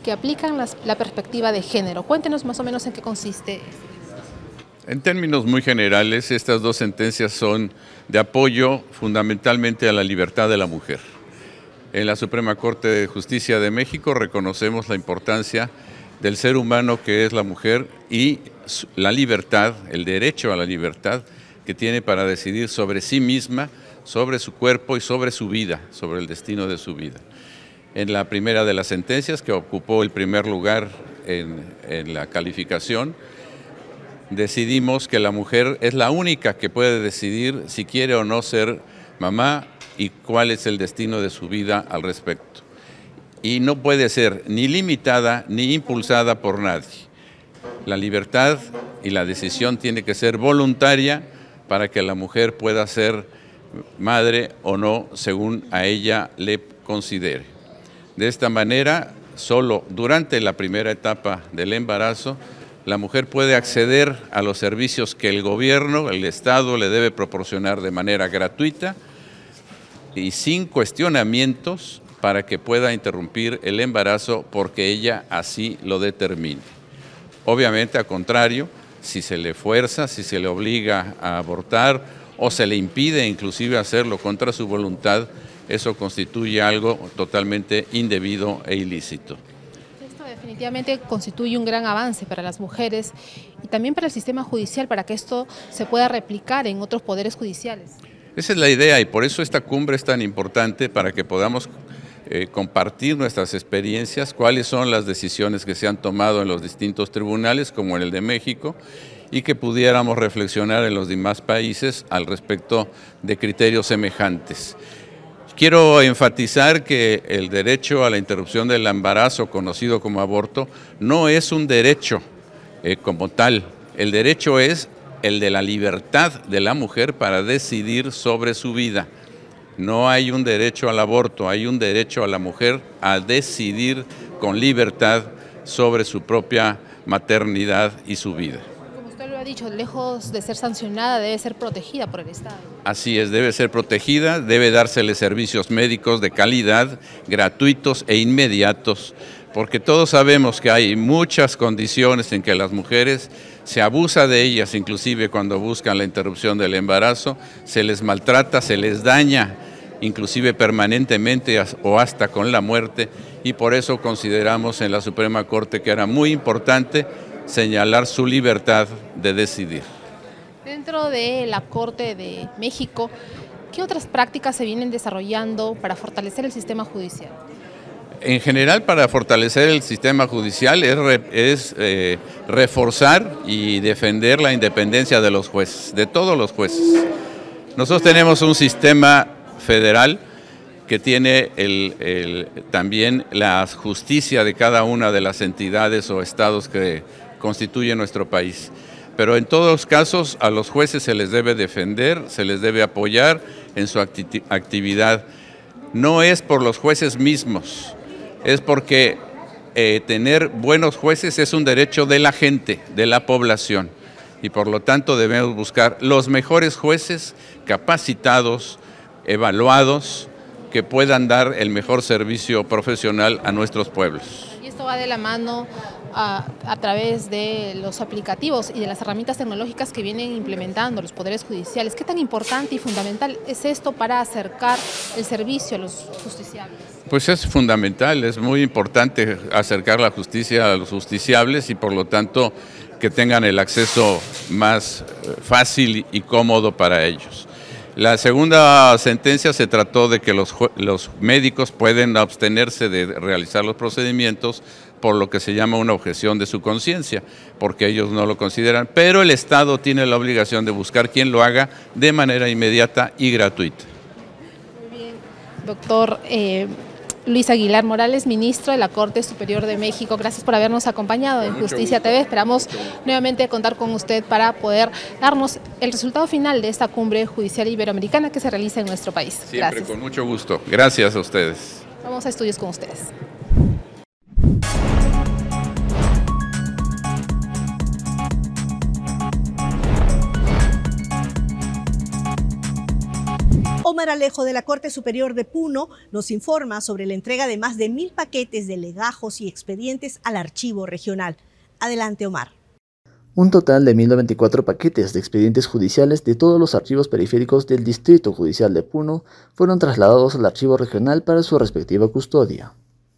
que aplican las, la perspectiva de género. Cuéntenos más o menos en qué consiste.
En términos muy generales, estas dos sentencias son de apoyo fundamentalmente a la libertad de la mujer. En la Suprema Corte de Justicia de México reconocemos la importancia del ser humano que es la mujer y la libertad, el derecho a la libertad que tiene para decidir sobre sí misma, sobre su cuerpo y sobre su vida, sobre el destino de su vida. En la primera de las sentencias, que ocupó el primer lugar en, en la calificación, decidimos que la mujer es la única que puede decidir si quiere o no ser mamá y cuál es el destino de su vida al respecto. Y no puede ser ni limitada ni impulsada por nadie. La libertad y la decisión tiene que ser voluntaria para que la mujer pueda ser madre o no, según a ella le considere. De esta manera, solo durante la primera etapa del embarazo, la mujer puede acceder a los servicios que el gobierno, el Estado, le debe proporcionar de manera gratuita y sin cuestionamientos para que pueda interrumpir el embarazo porque ella así lo determine. Obviamente, al contrario, si se le fuerza, si se le obliga a abortar o se le impide inclusive hacerlo contra su voluntad, eso constituye algo totalmente indebido e ilícito.
Esto definitivamente constituye un gran avance para las mujeres y también para el sistema judicial, para que esto se pueda replicar en otros poderes judiciales.
Esa es la idea y por eso esta cumbre es tan importante, para que podamos eh, compartir nuestras experiencias, cuáles son las decisiones que se han tomado en los distintos tribunales, como en el de México, y que pudiéramos reflexionar en los demás países al respecto de criterios semejantes. Quiero enfatizar que el derecho a la interrupción del embarazo, conocido como aborto, no es un derecho eh, como tal. El derecho es el de la libertad de la mujer para decidir sobre su vida. No hay un derecho al aborto, hay un derecho a la mujer a decidir con libertad sobre su propia maternidad y su vida.
Como usted lo ha dicho, lejos de ser sancionada, debe ser protegida por el Estado.
Así es, debe ser protegida, debe dársele servicios médicos de calidad, gratuitos e inmediatos, porque todos sabemos que hay muchas condiciones en que las mujeres se abusa de ellas, inclusive cuando buscan la interrupción del embarazo, se les maltrata, se les daña, inclusive permanentemente o hasta con la muerte, y por eso consideramos en la Suprema Corte que era muy importante señalar su libertad de decidir.
Dentro de la Corte de México, ¿qué otras prácticas se vienen desarrollando para fortalecer el sistema judicial?
En general, para fortalecer el sistema judicial es, re, es eh, reforzar y defender la independencia de los jueces, de todos los jueces. Nosotros tenemos un sistema federal que tiene el, el, también la justicia de cada una de las entidades o estados que constituyen nuestro país. Pero en todos los casos a los jueces se les debe defender, se les debe apoyar en su acti- actividad. No es por los jueces mismos, es porque eh, tener buenos jueces es un derecho de la gente, de la población, y por lo tanto debemos buscar los mejores jueces capacitados, evaluados, que puedan dar el mejor servicio profesional a nuestros pueblos.
Y esto va de la mano a, a través de los aplicativos y de las herramientas tecnológicas que vienen implementando los poderes judiciales. ¿Qué tan importante y fundamental es esto para acercar el servicio a los justiciables?
Pues es fundamental, es muy importante acercar la justicia a los justiciables y por lo tanto que tengan el acceso más fácil y cómodo para ellos. La segunda sentencia se trató de que los, los médicos pueden abstenerse de realizar los procedimientos por lo que se llama una objeción de su conciencia, porque ellos no lo consideran, pero el Estado tiene la obligación de buscar quien lo haga de manera inmediata y gratuita.
Muy bien, doctor eh, Luis Aguilar Morales, ministro de la Corte Superior de México, gracias por habernos acompañado en Justicia T V. Esperamos nuevamente contar con usted para poder darnos el resultado final de esta cumbre judicial iberoamericana que se realiza en nuestro país.
Siempre
Gracias.
Con mucho gusto. Gracias a ustedes.
Vamos a estudios con ustedes.
Omar Alejo de la Corte Superior de Puno nos informa sobre la entrega de más de mil paquetes de legajos y expedientes al archivo regional. Adelante, Omar.
Un total de mil noventa y cuatro paquetes de expedientes judiciales de todos los archivos periféricos del Distrito Judicial de Puno fueron trasladados al archivo regional para su respectiva custodia.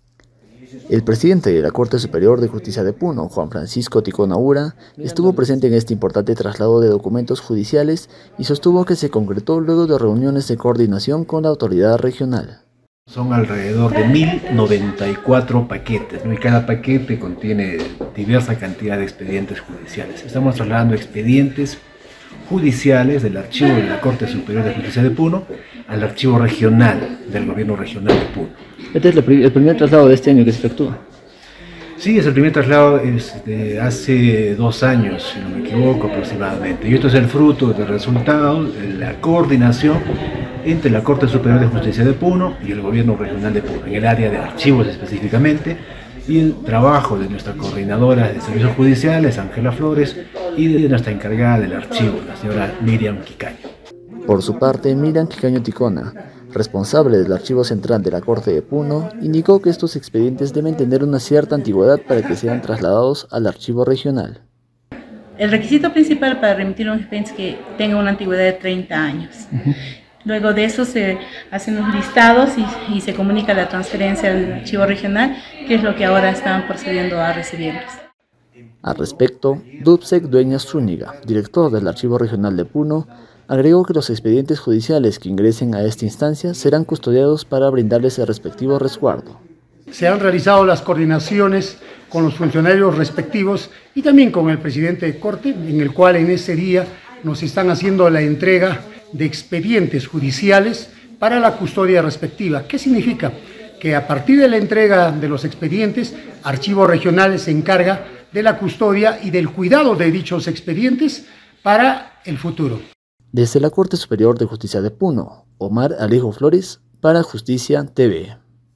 El presidente de la Corte Superior de Justicia de Puno, Juan Francisco Ticona Ura, estuvo presente en este importante traslado de documentos judiciales y sostuvo que se concretó luego de reuniones de coordinación con la autoridad regional.
Son alrededor de mil noventa y cuatro paquetes, ¿no? Y cada paquete contiene diversa cantidad de expedientes judiciales. Estamos trasladando expedientes judiciales del archivo de la Corte Superior de Justicia de Puno al archivo regional del Gobierno Regional de Puno.
Este es el primer traslado de este año que se efectúa.
Sí, es el primer traslado es de hace dos años, si no me equivoco, aproximadamente. Y esto es el fruto del resultado de la coordinación entre la Corte Superior de Justicia de Puno y el Gobierno Regional de Puno, en el área de archivos específicamente, y el trabajo de nuestra coordinadora de servicios judiciales, Ángela Flores, y de nuestra encargada del archivo, la señora Miriam Quicaño.
Por su parte, Miriam Quicaño Ticona, responsable del Archivo Central de la Corte de Puno, indicó que estos expedientes deben tener una cierta antigüedad para que sean trasladados al archivo regional.
El requisito principal para remitir un expediente es que tenga una antigüedad de treinta años. Uh-huh. Luego de eso se hacen los listados y, y se comunica la transferencia al archivo regional, que es lo que ahora están procediendo a recibirlos.
Al respecto, Dubsek Dueñas Zúñiga, director del Archivo Regional de Puno, agregó que los expedientes judiciales que ingresen a esta instancia serán custodiados para brindarles el respectivo resguardo.
Se han realizado las coordinaciones con los funcionarios respectivos y también con el presidente de Corte, en el cual en ese día nos están haciendo la entrega de expedientes judiciales para la custodia respectiva. ¿Qué significa? Que a partir de la entrega de los expedientes, Archivo Regional se encarga de la custodia y del cuidado de dichos expedientes para el futuro.
Desde la Corte Superior de Justicia de Puno, Omar Alejo Flores, para Justicia T V.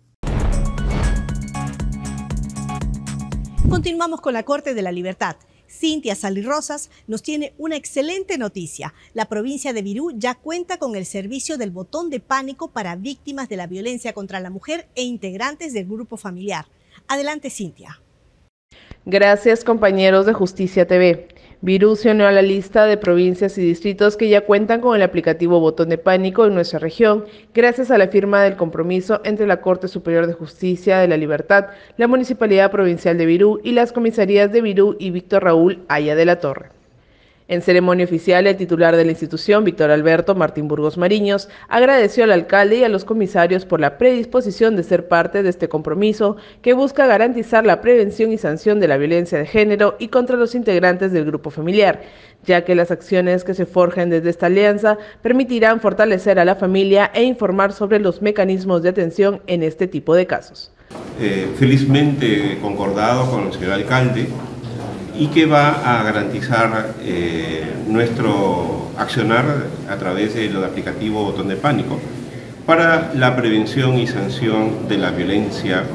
Continuamos con la Corte de la Libertad. Cintia Sali Rosas nos tiene una excelente noticia. La provincia de Virú ya cuenta con el servicio del botón de pánico para víctimas de la violencia contra la mujer e integrantes del grupo familiar. Adelante, Cintia.
Gracias, compañeros de Justicia T V. Virú se unió a la lista de provincias y distritos que ya cuentan con el aplicativo Botón de Pánico en nuestra región, gracias a la firma del compromiso entre la Corte Superior de Justicia de la Libertad, la Municipalidad Provincial de Virú y las comisarías de Virú y Víctor Raúl Aya de la Torre. En ceremonia oficial, el titular de la institución, Víctor Alberto Martín Burgos Mariños, agradeció al alcalde y a los comisarios por la predisposición de ser parte de este compromiso que busca garantizar la prevención y sanción de la violencia de género y contra los integrantes del grupo familiar, ya que las acciones que se forjen desde esta alianza permitirán fortalecer a la familia e informar sobre los mecanismos de atención en este tipo de casos.
Eh, felizmente concordado con el señor alcalde, y que va a garantizar eh, nuestro accionar a través del aplicativo Botón de Pánico para la prevención y sanción de la violencia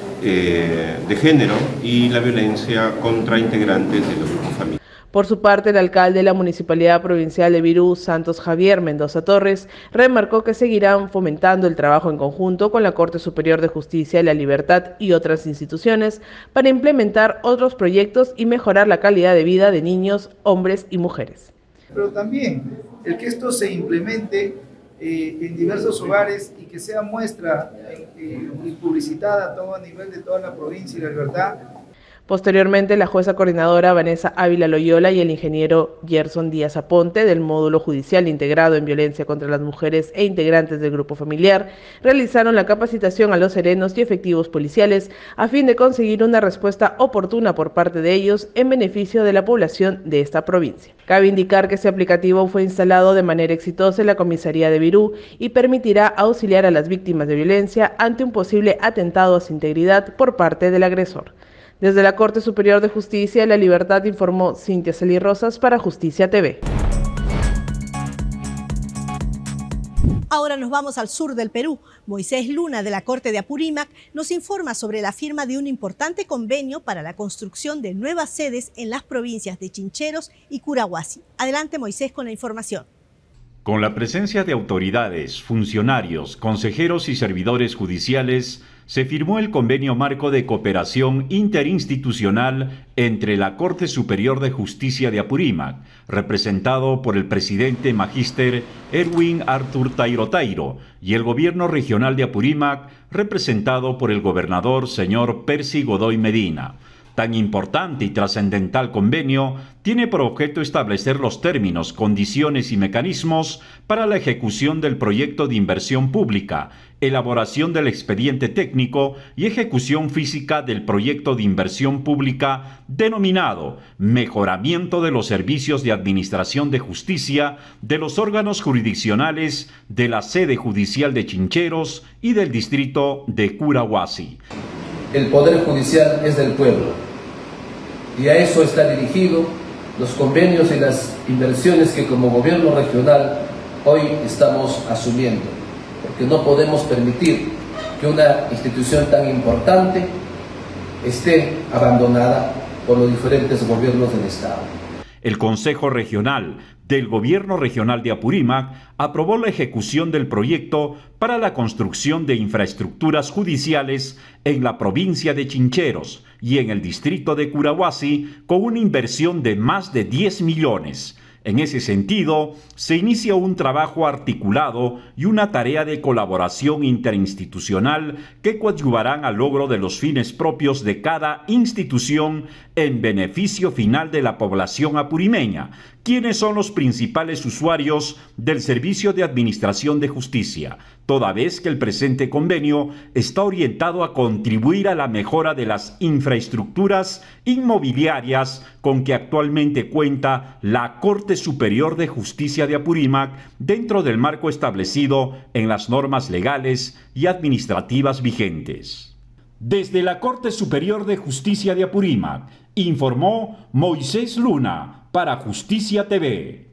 eh, de género y la violencia contra integrantes de los grupos familiares.
Por su parte, el alcalde de la Municipalidad Provincial de Virú, Santos Javier Mendoza Torres, remarcó que seguirán fomentando el trabajo en conjunto con la Corte Superior de Justicia de la Libertad y otras instituciones para implementar otros proyectos y mejorar la calidad de vida de niños, hombres y mujeres.
Pero también el que esto se implemente eh, en diversos hogares y que sea muestra eh, y publicitada a todo a nivel de toda la provincia y la Libertad.
Posteriormente, la jueza coordinadora Vanessa Ávila Loyola y el ingeniero Gerson Díaz Aponte del Módulo Judicial Integrado en Violencia contra las Mujeres e integrantes del grupo familiar realizaron la capacitación a los serenos y efectivos policiales a fin de conseguir una respuesta oportuna por parte de ellos en beneficio de la población de esta provincia. Cabe indicar que este aplicativo fue instalado de manera exitosa en la comisaría de Virú y permitirá auxiliar a las víctimas de violencia ante un posible atentado a su integridad por parte del agresor. Desde la Corte Superior de Justicia de la Libertad informó Cintia Sali Rosas para Justicia T V.
Ahora nos vamos al sur del Perú. Moisés Luna, de la Corte de Apurímac, nos informa sobre la firma de un importante convenio para la construcción de nuevas sedes en las provincias de Chincheros y Curahuasi. Adelante, Moisés, con la información.
Con la presencia de autoridades, funcionarios, consejeros y servidores judiciales, se firmó el Convenio Marco de Cooperación Interinstitucional entre la Corte Superior de Justicia de Apurímac, representado por el presidente magíster Erwin Arthur Tairo Tairo, y el Gobierno Regional de Apurímac, representado por el gobernador señor Percy Godoy Medina. Tan importante y trascendental convenio tiene por objeto establecer los términos, condiciones y mecanismos para la ejecución del proyecto de inversión pública, elaboración del expediente técnico y ejecución física del proyecto de inversión pública denominado Mejoramiento de los Servicios de Administración de Justicia de los órganos jurisdiccionales de la sede judicial de Chincheros y del distrito de Curahuasi.
El Poder Judicial es del pueblo. Y a eso está dirigido los convenios y las inversiones que como gobierno regional hoy estamos asumiendo, porque no podemos permitir que una institución tan importante esté abandonada por los diferentes gobiernos del Estado.
El Consejo Regional del Gobierno Regional de Apurímac aprobó la ejecución del proyecto para la construcción de infraestructuras judiciales en la provincia de Chincheros y en el distrito de Curahuasi con una inversión de más de diez millones. En ese sentido, se inicia un trabajo articulado y una tarea de colaboración interinstitucional que coadyuvarán al logro de los fines propios de cada institución en beneficio final de la población apurimeña, quienes son los principales usuarios del Servicio de Administración de Justicia, toda vez que el presente convenio está orientado a contribuir a la mejora de las infraestructuras inmobiliarias con que actualmente cuenta la Corte Superior de Justicia de Apurímac dentro del marco establecido en las normas legales y administrativas vigentes. Desde la Corte Superior de Justicia de Apurímac, informó Moisés Luna para Justicia T V.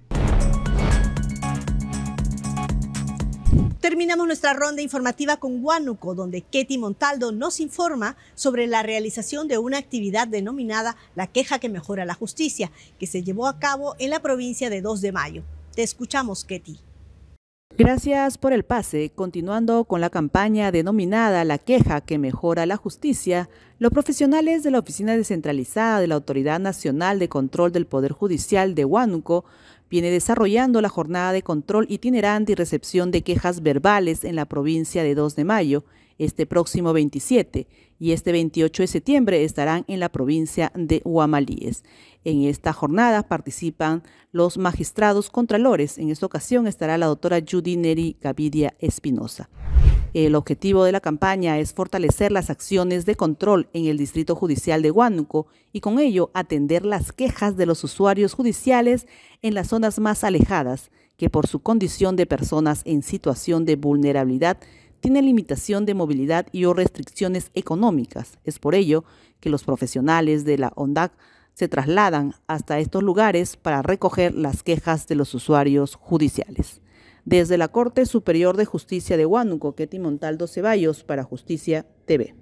Terminamos nuestra ronda informativa con Huánuco, donde Ketty Montaldo nos informa sobre la realización de una actividad denominada La Queja que Mejora la Justicia, que se llevó a cabo en la provincia de dos de mayo. Te escuchamos, Ketty.
Gracias por el pase. Continuando con la campaña denominada La Queja que Mejora la Justicia, los profesionales de la Oficina Descentralizada de la Autoridad Nacional de Control del Poder Judicial de Huánuco viene desarrollando la jornada de control itinerante y recepción de quejas verbales en la provincia de dos de mayo, este próximo veintisiete, y este veintiocho de septiembre estarán en la provincia de Huamalíes. En esta jornada participan los magistrados contralores. En esta ocasión estará la doctora Judy Neri Gavidia Espinosa. El objetivo de la campaña es fortalecer las acciones de control en el Distrito Judicial de Huánuco y con ello atender las quejas de los usuarios judiciales en las zonas más alejadas, que por su condición de personas en situación de vulnerabilidad tienen limitación de movilidad y o restricciones económicas. Es por ello que los profesionales de la ONDAC se trasladan hasta estos lugares para recoger las quejas de los usuarios judiciales. Desde la Corte Superior de Justicia de Huánuco, Ketty Montaldo Ceballos para Justicia T V.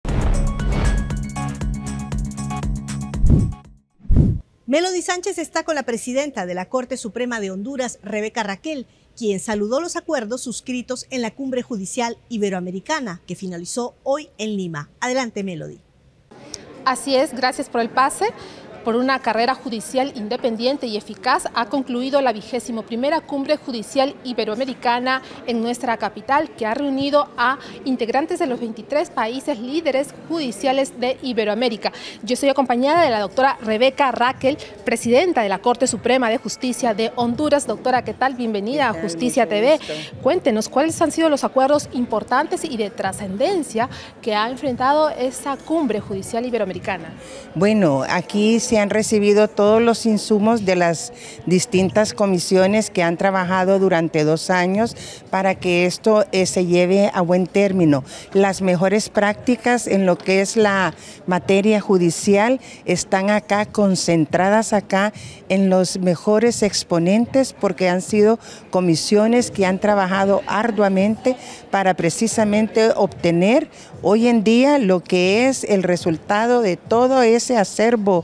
Melody Sánchez está con la presidenta de la Corte Suprema de Honduras, Rebeca Raquel, quien saludó los acuerdos suscritos en la Cumbre Judicial Iberoamericana, que finalizó hoy en Lima. Adelante, Melody.
Así es, gracias por el pase. Por una carrera judicial independiente y eficaz, ha concluido la vigésimo primera Cumbre Judicial Iberoamericana en nuestra capital, que ha reunido a integrantes de los veintitrés países líderes judiciales de Iberoamérica. Yo estoy acompañada de la doctora Rebeca Raquel, presidenta de la Corte Suprema de Justicia de Honduras. Doctora, ¿qué tal? Bienvenida a Justicia T V. Cuéntenos, ¿cuáles han sido los acuerdos importantes y de trascendencia que ha enfrentado esa Cumbre Judicial Iberoamericana?
Bueno, aquí se han recibido todos los insumos de las distintas comisiones que han trabajado durante dos años para que esto eh, se lleve a buen término. Las mejores prácticas en lo que es la materia judicial están acá, concentradas acá en los mejores exponentes, porque han sido comisiones que han trabajado arduamente para precisamente obtener hoy en día lo que es el resultado de todo ese acervo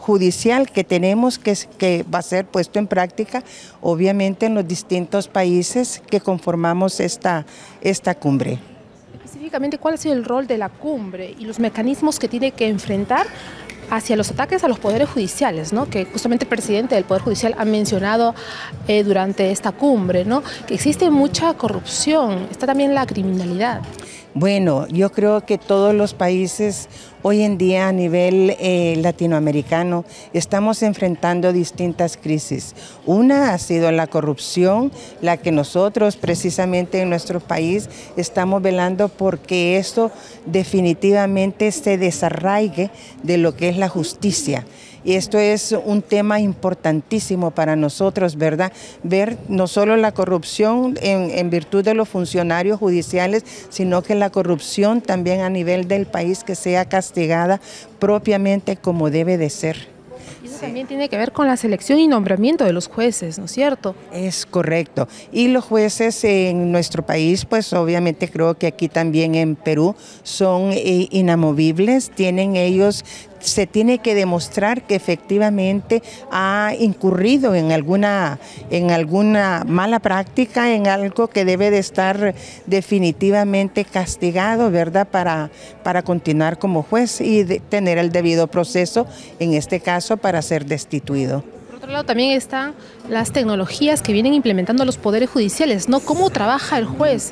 judicial que tenemos que, que va a ser puesto en práctica, obviamente, en los distintos países que conformamos esta, esta cumbre.
Específicamente, ¿cuál ha sido el rol de la cumbre y los mecanismos que tiene que enfrentar hacia los ataques a los poderes judiciales, ¿no? Que justamente el presidente del Poder Judicial ha mencionado eh, durante esta cumbre, ¿no? Que existe mucha corrupción, está también la criminalidad?
Bueno, yo creo que todos los países hoy en día a nivel eh, latinoamericano estamos enfrentando distintas crisis. Una ha sido la corrupción, la que nosotros precisamente en nuestro país estamos velando porque esto definitivamente se desarraigue de lo que es la justicia. Y esto es un tema importantísimo para nosotros, ¿verdad? Ver no solo la corrupción en, en virtud de los funcionarios judiciales, sino que la corrupción también a nivel del país que sea castigada propiamente como debe de ser.
Y eso también tiene que ver con la selección y nombramiento de los jueces, ¿no es cierto?
Es correcto. Y los jueces en nuestro país, pues obviamente creo que aquí también en Perú son eh, inamovibles, tienen ellos... Se tiene que demostrar que efectivamente ha incurrido en alguna, en alguna mala práctica, en algo que debe de estar definitivamente castigado, ¿verdad? Para, para continuar como juez y de tener el debido proceso, en este caso, para ser destituido.
Por otro lado, también están las tecnologías que vienen implementando los poderes judiciales, ¿no? ¿Cómo trabaja el juez?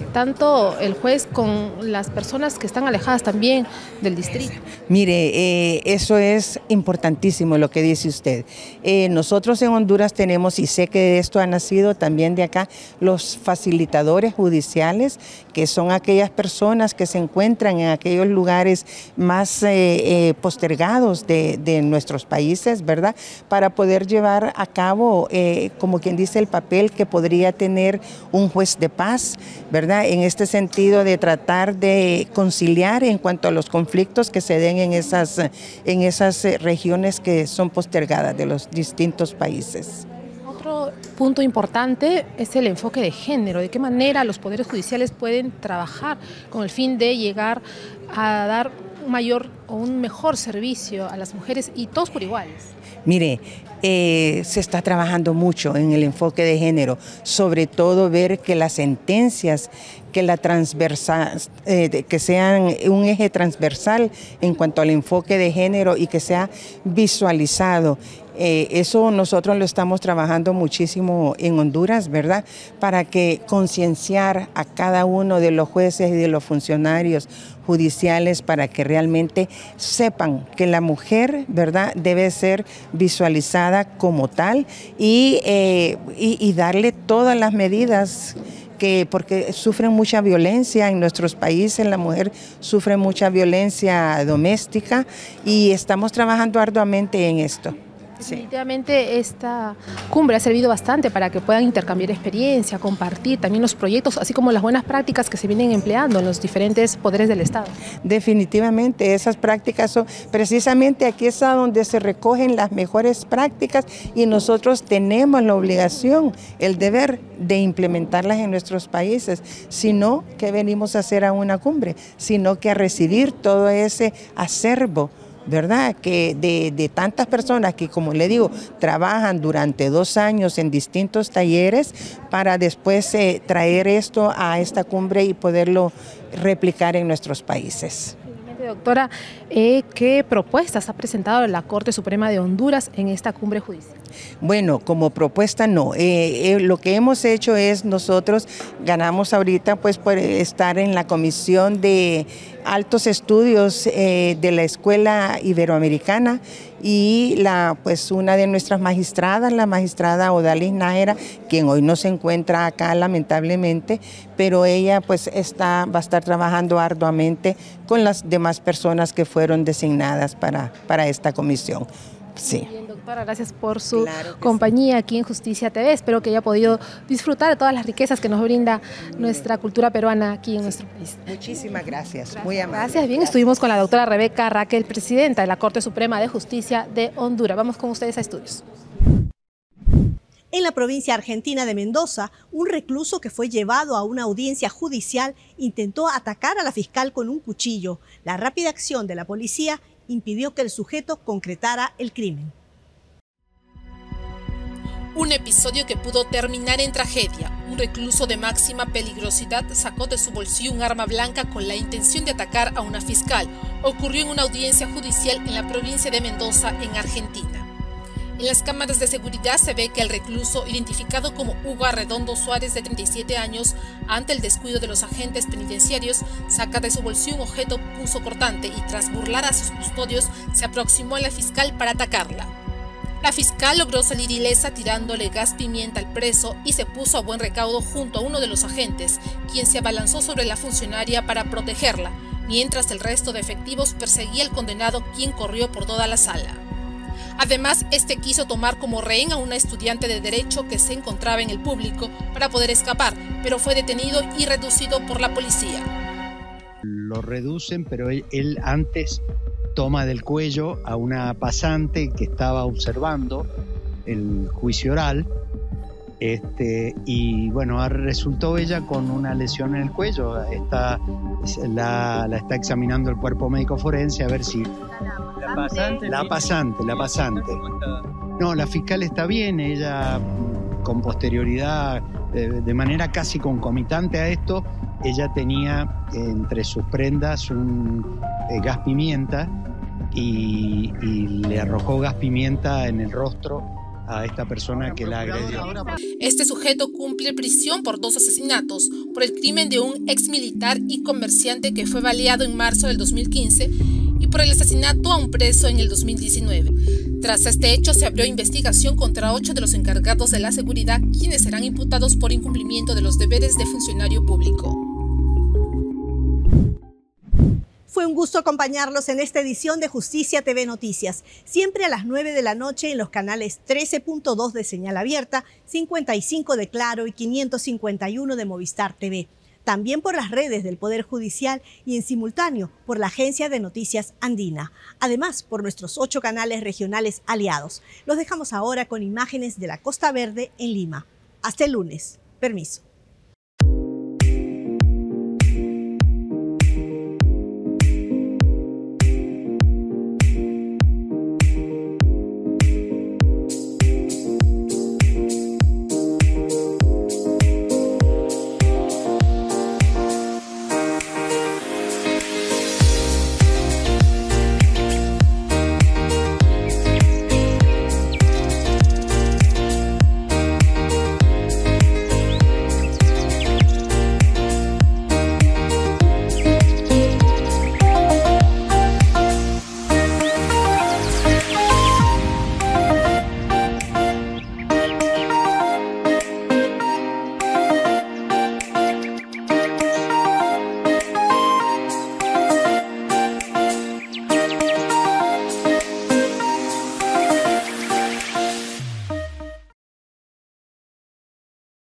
Tanto el juez con las personas que están alejadas también del distrito.
Mire, eh, eso es importantísimo lo que dice usted. Eh, nosotros en Honduras tenemos, y sé que esto ha nacido también de acá, los facilitadores judiciales, que son aquellas personas que se encuentran en aquellos lugares más eh, eh, postergados de, de nuestros países, ¿verdad? Para poder llevar a cabo, eh, como quien dice, el papel que podría tener un juez de paz, ¿verdad? En este sentido de tratar de conciliar en cuanto a los conflictos que se den en esas, en esas regiones que son postergadas de los distintos países.
Otro punto importante es el enfoque de género. ¿De qué manera los poderes judiciales pueden trabajar con el fin de llegar a dar un mayor o un mejor servicio a las mujeres y todos por iguales?
Mire, eh, se está trabajando mucho en el enfoque de género, sobre todo ver que las sentencias, que, la transversal, eh, que sean un eje transversal en cuanto al enfoque de género y que sea visualizado. Eh, eso nosotros lo estamos trabajando muchísimo en Honduras, ¿verdad? Para que concienciar a cada uno de los jueces y de los funcionarios judiciales para que realmente sepan que la mujer, ¿verdad?, debe ser visualizada como tal y, eh, y, y darle todas las medidas que, porque sufren mucha violencia en nuestros países, la mujer sufre mucha violencia doméstica y estamos trabajando arduamente en esto.
Definitivamente esta cumbre ha servido bastante para que puedan intercambiar experiencia, compartir también los proyectos, así como las buenas prácticas que se vienen empleando en los diferentes poderes del Estado.
Definitivamente, esas prácticas son, precisamente aquí es a donde se recogen las mejores prácticas y nosotros tenemos la obligación, el deber de implementarlas en nuestros países, sino que venimos a hacer a una cumbre, sino que a recibir todo ese acervo, ¿verdad? Que de, de tantas personas que, como le digo, trabajan durante dos años en distintos talleres para después eh, traer esto a esta cumbre y poderlo replicar en nuestros países.
Doctora, eh, ¿qué propuestas ha presentado la Corte Suprema de Honduras en esta cumbre judicial?
Bueno, como propuesta no. Eh, eh, lo que hemos hecho es nosotros ganamos ahorita pues por estar en la Comisión de Altos Estudios eh, de la Escuela Iberoamericana y la pues una de nuestras magistradas, la magistrada Odalis Nájera, quien hoy no se encuentra acá lamentablemente, pero ella pues está, va a estar trabajando arduamente con las demás personas que fueron designadas para, para esta comisión. Sí.
Bien, doctora, gracias por su claro compañía sí. aquí en Justicia T V. Espero que haya podido disfrutar de todas las riquezas que nos brinda nuestra cultura peruana aquí en nuestro país.
Muchísimas gracias,
gracias.
muy amable.
Gracias. Bien, estuvimos con la doctora Rebeca Raquel, presidenta de la Corte Suprema de Justicia de Honduras. Vamos con ustedes a estudios.
En la provincia argentina de Mendoza, un recluso que fue llevado a una audiencia judicial intentó atacar a la fiscal con un cuchillo. La rápida acción de la policía impidió que el sujeto concretara el crimen.
Un episodio que pudo terminar en tragedia. Un recluso de máxima peligrosidad sacó de su bolsillo un arma blanca con la intención de atacar a una fiscal. Ocurrió en una audiencia judicial en la provincia de Mendoza, en Argentina. En las cámaras de seguridad se ve que el recluso, identificado como Hugo Arredondo Suárez, de treinta y siete años, ante el descuido de los agentes penitenciarios, saca de su bolsillo un objeto punzocortante y, tras burlar a sus custodios, se aproximó a la fiscal para atacarla. La fiscal logró salir ilesa tirándole gas pimienta al preso y se puso a buen recaudo junto a uno de los agentes, quien se abalanzó sobre la funcionaria para protegerla, mientras el resto de efectivos perseguía al condenado, quien corrió por toda la sala. Además, este quiso tomar como rehén a una estudiante de Derecho que se encontraba en el público para poder escapar, pero fue detenido y reducido por la policía.
Lo reducen, pero él, él antes toma del cuello a una pasante que estaba observando el juicio oral, este, y bueno, resultó ella con una lesión en el cuello. Está, la, la está examinando el cuerpo médico forense a ver si... La pasante, la pasante, la pasante. No, la fiscal está bien, ella con posterioridad, de, de manera casi concomitante a esto, ella tenía entre sus prendas un eh, gas pimienta y, y le arrojó gas pimienta en el rostro a esta persona que la agredió.
Este sujeto cumple prisión por dos asesinatos, por el crimen de un exmilitar y comerciante que fue baleado en marzo del dos mil quince y por el asesinato a un preso en el dos mil diecinueve. Tras este hecho se abrió investigación contra ocho de los encargados de la seguridad, quienes serán imputados por incumplimiento de los deberes de funcionario público.
Fue un gusto acompañarlos en esta edición de Justicia T V Noticias, siempre a las nueve de la noche en los canales trece punto dos de Señal Abierta, cincuenta y cinco de Claro y quinientos cincuenta y uno de Movistar T V. También por las redes del Poder Judicial y en simultáneo por la Agencia de Noticias Andina. Además, por nuestros ocho canales regionales aliados. Los dejamos ahora con imágenes de la Costa Verde en Lima. Hasta el lunes. Permiso.